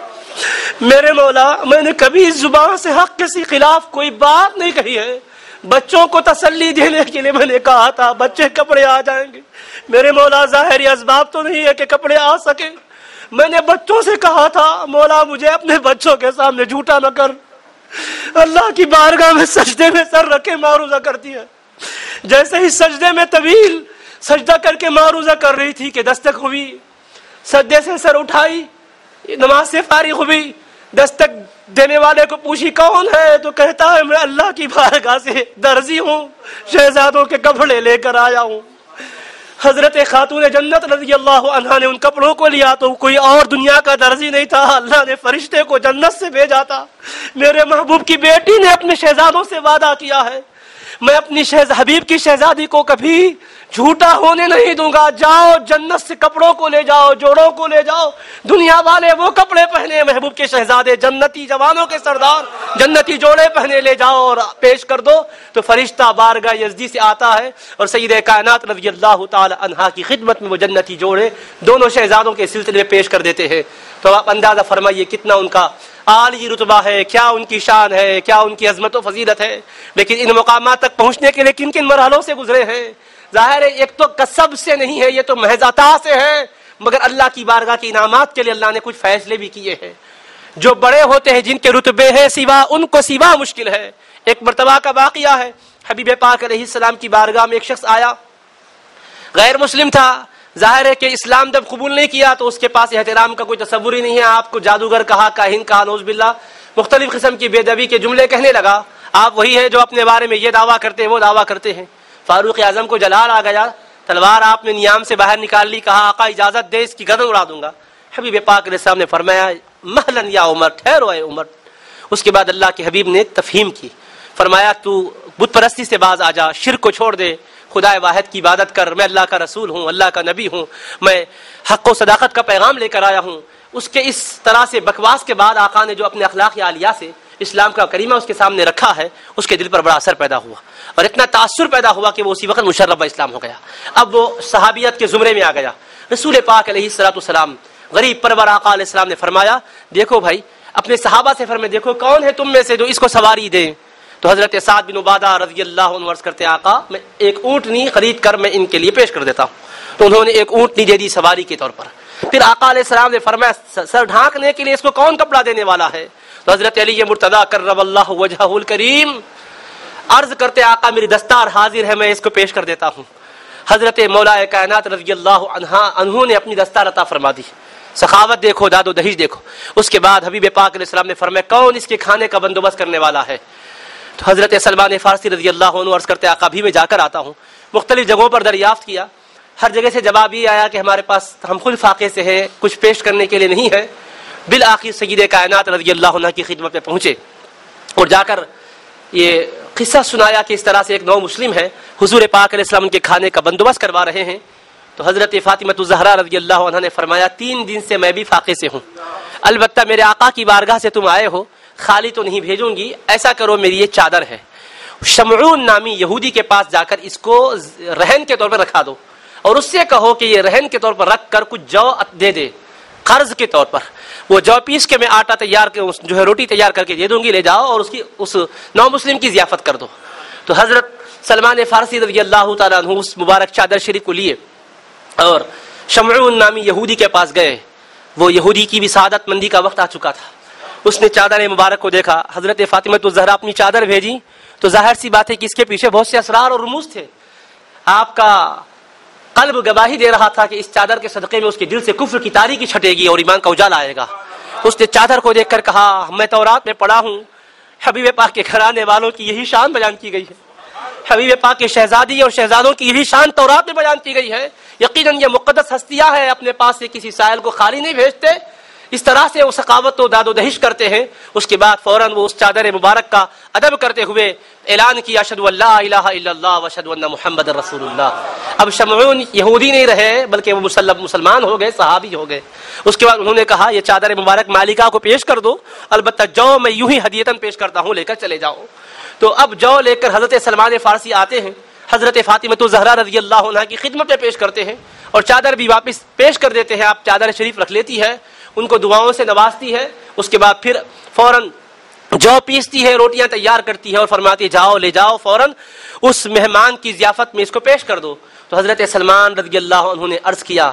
[SPEAKER 1] میرے مولا میں نے کبھی اس زبان سے حق کے خلاف کوئی بات نہیں کہی ہے، بچوں کو تسلی دینے کے لیے میں نے کہا تھا بچے کپڑے آ جائیں گے، میرے مولا ظاہری اسباب تو نہیں ہے کہ کپڑے آ سکے، میں نے بچوں سے کہا تھا مولا مجھے اپنے بچوں کے سامنے جھوٹا نہ کر۔ اللہ کی بارگاہ میں سجدے میں سر رکھے معروضہ کرتی ہے، جیسے ہی سجدے میں طویل سجدہ کر کے معروضہ کر رہی تھی کہ دستک ہوئی، سجدے سے سر اٹھائی، نماز سے فارغ ہوئی، دستک دینے والے کو پوچھی کون ہے؟ تو کہتا ہے میں اللہ کی بارگاہ سے درزی ہوں، شہزادوں کے کپڑے لے کر آیا ہوں۔ حضرت خاتون جنت رضی اللہ عنہا نے ان کپڑوں کو لیا تو کوئی اور دنیا کا درزی نہیں تھا، اللہ نے فرشتے کو جنت سے بھیجا تھا۔ میرے محبوب کی بیٹی نے اپنے شہزادوں سے وعدہ کیا ہے میں اپنی شہز حبیب کی شہزادی کو کبھی جھوٹا ہونے نہیں دوں گا، جاؤ جنت سے کپڑوں کو لے جاؤ، جوڑوں کو لے جاؤ، دنیا والے وہ کپڑے پہنے محبوب کے شہزادے جنتی جوانوں کے سردار جنتی جوڑے پہنے لے جاؤ اور پیش کر دو، تو فرشتہ بارگاہ یزدی سے آتا ہے اور سیدہ کائنات رضی اللہ تعالی عنہا کی خدمت میں وہ جنتی جوڑے دونوں شہزادوں کے سلسلے میں پیش کر دیتے ہیں۔ تو آپ اندازہ فرمائیے کتنا ان کا عالی رتبہ ہے، کیا ان کی شان ہے، کیا ان کی عظمت و فضیلت ہے، لیکن ان مقامات تک پہنچنے کے لیے کن کن مرحلوں سے گزرے ہیں۔ ظاہر ہے ایک تو کسب سے نہیں ہے، یہ تو محض عطا سے ہے، مگر اللہ کی بارگاہ کے انعامات کے لیے اللہ نے کچھ فیصلے بھی کیے ہیں۔ جو بڑے ہوتے ہیں جن کے رتبے ہیں سوا ان کو سوا مشکل ہے۔ ایک مرتبہ کا واقعہ ہے، حبیب پاک علیہ السلام کی بارگاہ میں ایک شخص آیا، غیر مسلم تھا، ظاہر ہے کہ اسلام جب قبول نہیں کیا تو اس کے پاس احترام کا کوئی تصور ہی نہیں ہے، آپ کو جادوگر کہا، کاہن کہا، نعوذ باللہ مختلف قسم کی بے ادبی کے جملے کہنے لگا، آپ وہی ہے جو اپنے بارے میں یہ دعویٰ کرتے ہیں وہ دعویٰ کرتے ہیں۔ فاروق اعظم کو جلال آ گیا، تلوار آپ نے نیام سے باہر نکال لی، کہا آقا اجازت دے اس کی گردن اڑا دوں گا۔ حبیب پاک علیہ السلام نے فرمایا مہلن یا عمر، ٹھہرو اے عمر۔ اس کے بعد اللہ کے حبیب نے تفہیم کی، فرمایا تو بت پرستی سے باز آ جا، شرک کو چھوڑ دے، خدا واحد کی عبادت کر، میں اللہ کا رسول ہوں، اللہ کا نبی ہوں، میں حق و صداقت کا پیغام لے کر آیا ہوں۔ اس کے اس طرح سے بکواس کے بعد آقا نے جو اپنے اخلاق عالیہ سے اسلام کا کریمہ اس کے سامنے رکھا ہے، اس کے دل پر بڑا اثر پیدا ہوا اور اتنا تاثر پیدا ہوا کہ وہ اسی وقت مشرف اسلام ہو گیا. اب وہ صحابیت کے زمرے میں آ گیا. رسول پاک علیہ الصلوۃ والسلام غریب پرور آقا علیہ السلام نے فرمایا دیکھو بھائی، اپنے صحابہ سے فرمائے دیکھو کون ہے تم میں سے جو اس کو سواری دے. تو حضرت سعد بن عبادہ رضی اللہ عنہ عرض کرتے آقا میں ایک اونٹنی خرید کر میں ان کے لیے پیش کر دیتا ہوں. تو انہوں نے ایک اونٹنی دے دی سواری کے طور پر. پھر آقا علیہ السلام نے فرمایا سر ڈھانکنے کے لیے اس کو کون کپڑا دینے والا ہے؟ تو حضرت علی مرتضیٰ کرم اللہ وجہہ الکریم عرض کرتے آقا میری دستار حاضر ہے، میں اس کو پیش کر دیتا ہوں. حضرت مولا کائنات رضی اللہ عنہ انہوں نے اپنی دستار عطا فرما دی. سخاوت دیکھو، داد و دہیج دیکھو. اس کے بعد حبیب پاک علیہ السلام نے فرمایا کون اس کے کھانے کا بندوبست کرنے والا ہے؟ تو حضرت سلمان فارسی رضی اللہ عنہ عرض کرتے آقا بھی میں جا کر آتا ہوں. مختلف جگہوں پر دریافت کیا، ہر جگہ سے جواب یہ آیا کہ ہمارے پاس ہم خود فاقے سے ہیں، کچھ پیش کرنے کے لیے نہیں ہے. بالآخر سید کائنات رضی اللہ عنہ کی خدمت میں پہنچے اور جا کر یہ قصہ سنایا کہ اس طرح سے ایک نو مسلم ہے، حضور پاک علیہ السلام کے کھانے کا بندوبست کروا رہے ہیں. تو حضرت فاطمہ الزہرا رضی اللہ عنہ نے فرمایا تین دن سے میں بھی فاقے سے ہوں، البتہ میرے آقا کی بارگاہ سے تم آئے ہو، خالی تو نہیں بھیجوں گی. ایسا کرو میری یہ چادر ہے، شمعون نامی یہودی کے پاس جا کر اس کو رہن کے طور پر رکھا دو اور اس سے کہو کہ یہ رہن کے طور پر رکھ کر کچھ جو دے دے قرض کے طور پر. وہ جو پیس کے میں آٹا تیار کے جو ہے روٹی تیار کر کے دے دوں گی، لے جاؤ اور اس کی اس نو مسلم کی ضیافت کر دو. تو حضرت سلمان فارسی رضی اللہ تعالیٰ عنہ اس مبارک چادر شریف کو لیے اور شمعون نامی یہودی کے پاس گئے. وہ یہودی کی بھی سعادت مندی کا وقت آ چکا تھا. اس نے چادر مبارک کو دیکھا. حضرت فاطمہ الزہرا اپنی چادر بھیجی تو ظاہر سی بات ہے کہ اس کے پیچھے بہت سے اسرار اور رموز تھے. آپ کا قلب گواہی دے رہا تھا کہ اس چادر کے صدقے میں اس کے دل سے کفر کی تاریکی چھٹے گی اور ایمان کا اجالا آئے گا. اس نے چادر کو دیکھ کر کہا میں تورات میں پڑھا ہوں حبیب پاک کے گھرانے والوں کی یہی شان بیان کی گئی ہے، حبیب پاک کے شہزادی اور شہزادوں کی یہی شان تورات میں بیان کی گئی ہے. یقیناً یہ مقدس ہستیاں ہیں، اپنے پاس سے کسی سائل کو خالی نہیں بھیجتے. اس طرح سے وہ سخاوت و داد و دہش کرتے ہیں. اس کے بعد فوراً وہ اس چادر مبارک کا ادب کرتے ہوئے اعلان کیا اشہدو ان لا الہ الا اللہ واشہدو ان محمد رسول اللہ. اب شمعون یہودی نہیں رہے بلکہ وہ مسلم مسلمان ہو گئے، صحابی ہو گئے. اس کے بعد انہوں نے کہا یہ چادر مبارک مالکہ کو پیش کر دو، البتہ جو میں یوں ہی ہدیتاً پیش کرتا ہوں، لے کر چلے جاؤ. تو اب جو لے کر حضرت سلمان فارسی آتے ہیں، حضرت فاطمہ الزہرا رضی اللہ عنہ کی خدمت میں پیش کرتے ہیں اور چادر بھی واپس پیش کر دیتے ہیں. آپ چادر شریف رکھ لیتی ہے، ان کو دعاؤں سے نوازتی ہے. اس کے بعد پھر فوراً جو پیستی ہے، روٹیاں تیار کرتی ہے اور فرماتی ہے جاؤ لے جاؤ فوراً اس مہمان کی ضیافت میں اس کو پیش کر دو. تو حضرت سلمان رضی اللہ عنہ نے عرض کیا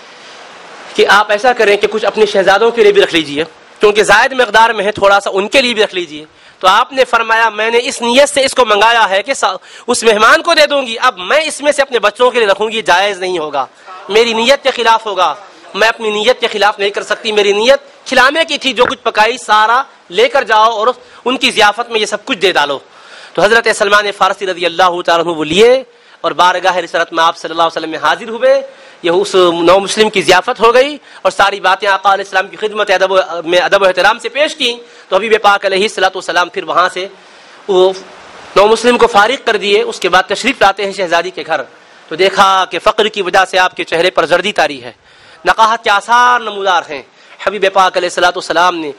[SPEAKER 1] کہ آپ ایسا کریں کہ کچھ اپنے شہزادوں کے لیے بھی رکھ لیجئے، کیونکہ زائد مقدار میں ہے، تھوڑا سا ان کے لیے بھی رکھ لیجئے. تو آپ نے فرمایا میں نے اس نیت سے اس کو منگایا ہے کہ اس مہمان کو دے دوں گی، اب میں اس میں سے اپنے بچوں کے لیے رکھوں گی، جائز نہیں ہوگا، میری نیت کے خلاف ہوگا. میں اپنی نیت کے خلاف نہیں کر سکتی. میری نیت کھلانے کی تھی، جو کچھ پکائی سارا لے کر جاؤ اور ان کی ضیافت میں یہ سب کچھ دے ڈالو. تو حضرت سلمان فارسی رضی اللہ تعالیٰ عنہ وہ لیے اور بارگاہ رسالت میں آپ صلی اللہ علیہ وسلم میں حاضر ہوئے. یہ اس نو مسلم کی ضیافت ہو گئی اور ساری باتیں آقا علیہ السلام کی خدمت ادب میں ادب و احترام سے پیش کی. تو حبیب پاک علیہ الصلوۃ والسلام پھر وہاں سے وہ نو مسلم کو فارغ کر دیے. اس کے بعد تشریف لاتے ہیں شہزادی کے گھر. تو دیکھا کہ فقر کی وجہ سے آپ کے چہرے پر زردی طاری ہے، نقاہت کے آثار نمودار ہیں. حبیب پاک علیہ الصلوۃ والسلام نے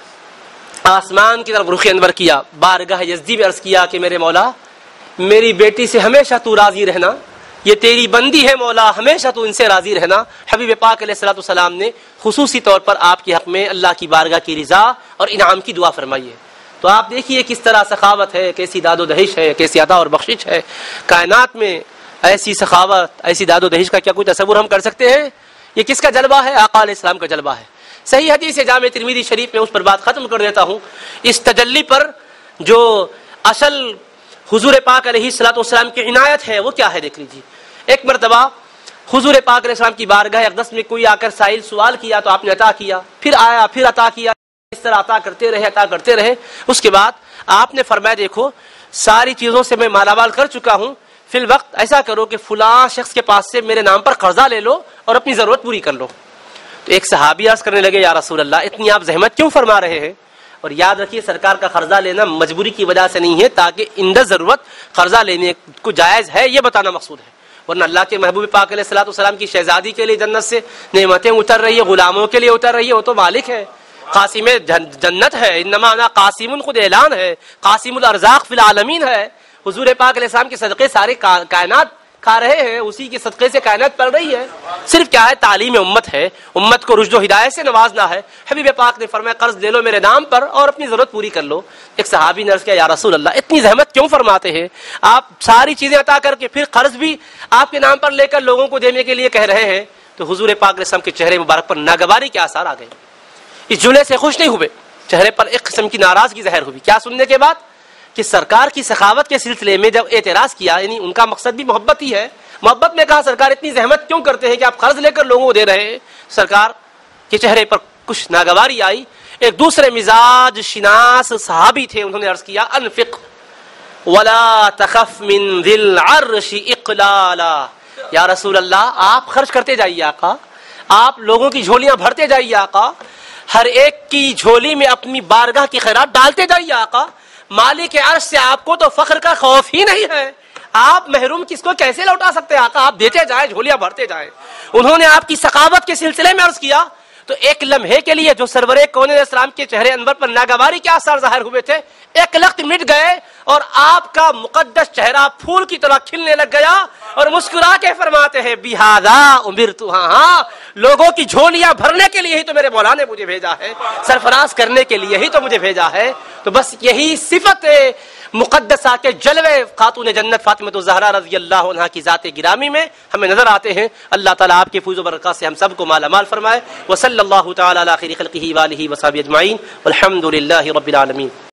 [SPEAKER 1] آسمان کی طرف رخ انور کیا، بارگاہ یزدی میں عرض کیا کہ میرے مولا میری بیٹی سے ہمیشہ تو راضی رہنا، یہ تیری بندی ہے مولا، ہمیشہ تو ان سے راضی رہنا. حبیب پاک علیہ الصلوۃ والسلام نے خصوصی طور پر آپ کے حق میں اللہ کی بارگاہ کی رضا اور انعام کی دعا فرمائی ہے. تو آپ دیکھیے کس طرح سخاوت ہے، کیسی داد و دہش ہے، کیسی عطا اور بخشش ہے. کائنات میں ایسی سخاوت، ایسی داد و دہش کا کیا کوئی تصور ہم کر سکتے ہیں؟ یہ کس کا جلوہ ہے؟ آقا علیہ السلام کا جلوہ ہے. صحیح حدیث ہے جامع ترمذی شریف میں، اس پر بات ختم کر دیتا ہوں. اس تجلی پر جو اصل حضور پاک علیہ الصلوۃ والسلام کی عنایت ہے وہ کیا ہے دیکھ لیجیے. ایک مرتبہ حضور پاک علیہ السلام کی بارگاہ اقدس میں کوئی آ کر سائل سوال کیا تو آپ نے عطا کیا، پھر آیا پھر عطا کیا، اس طرح عطا کرتے رہے عطا کرتے رہے. اس کے بعد آپ نے فرمایا دیکھو ساری چیزوں سے میں مالا مال کر چکا ہوں، فی الوقت ایسا کرو کہ فلاں شخص کے پاس سے میرے نام پر قرضہ لے لو اور اپنی ضرورت پوری کر لو. تو ایک صحابی عرض کرنے لگے یا رسول اللہ اتنی آپ زحمت کیوں فرما رہے ہیں؟ اور یاد رکھیے سرکار کا قرضہ لینا مجبوری کی وجہ سے نہیں ہے، تاکہ اندر ضرورت قرضہ لینے کو جائز ہے یہ بتانا مقصود ہے. ورنہ اللہ کے محبوب پاک علیہ الصلوۃ والسلام کی شہزادی کے لیے جنت سے نعمتیں اتر رہی ہے، غلاموں کے لیے اتر رہی ہے، وہ تو مالک ہے. قاسم جنت ہے، انما انا قاسم خود اعلان ہے، قاسم الارزاق فی العالمین ہے. حضور پاک علیہ السلام کے صدقے سارے کائنات کھا رہے ہیں، اسی کے صدقے سے کائنات پل رہی ہے. صرف کیا ہے، تعلیم امت ہے، امت کو رشد و ہدایت سے نوازنا ہے. حبیب پاک نے فرمایا قرض لے لو میرے نام پر اور اپنی ضرورت پوری کر لو. ایک صحابی نے عرض کیا یا رسول اللہ اتنی زحمت کیوں فرماتے ہیں، آپ ساری چیزیں عطا کر کے پھر قرض بھی آپ کے نام پر لے کر لوگوں کو دینے کے لیے کہہ رہے ہیں. تو حضور پاک علیہ السلام کے چہرے مبارک پر ناگواری کے آثار آ گئے. اس جملے سے خوش نہیں ہوئے، چہرے پر ایک قسم کی ناراضگی ظاہر ہوئی. کیا سننے کے بعد کہ سرکار کی سخاوت کے سلسلے میں جب اعتراض کیا، یعنی ان کا مقصد بھی محبت ہی ہے، محبت میں کہا سرکار اتنی زحمت کیوں کرتے ہیں کہ آپ قرض لے کر لوگوں کو دے رہے ہیں. سرکار کے چہرے پر کچھ ناگواری آئی. ایک دوسرے مزاج شناس صحابی تھے، انہوں نے عرض کیا انفق ولا تخف من ذی العرش اقلالا. یا رسول اللہ آپ خرچ کرتے جائیے آقا، آپ لوگوں کی جھولیاں بھرتے جائیے آقا، ہر ایک کی جھولی میں اپنی بارگاہ کی خیرات ڈالتے جائیے آقا. مالک عرش سے آپ کو تو فخر کا خوف ہی نہیں ہے، آپ محروم کس کو کیسے لوٹا سکتے ہیں آقا، آپ دیتے جائیں جھولیاں بھرتے جائیں. انہوں نے آپ کی سخاوت کے سلسلے میں عرض کیا تو ایک لمحے کے لیے جو سرور کون علیہ السلام کے چہرے انور پر ناگواری کے آثار ظاہر ہوئے تھے ایک لخت مٹ گئے اور آپ کا مقدس چہرہ پھول کی طرح کھلنے لگ گیا اور مسکرا کے فرماتے ہیں بہذا امرت. ہاں ہاں لوگوں کی جھولیاں بھرنے کے لیے ہی تو میرے مولا نے مجھے بھیجا ہے، سرفراز کرنے کے لیے ہی تو مجھے بھیجا ہے. تو بس یہی صفت مقدسہ کے جلوے خاتون جنت فاطمہ الزہرا رضی اللہ عنہا کی ذات گرامی میں ہمیں نظر آتے ہیں. اللہ تعالیٰ آپ کے فیض و برکات سے ہم سب کو مالا مال فرمائے. وصلی اللہ تعالی علی خیر خلقہ وآلہ وصحبہ اجمعین والحمد للہ رب العالمین.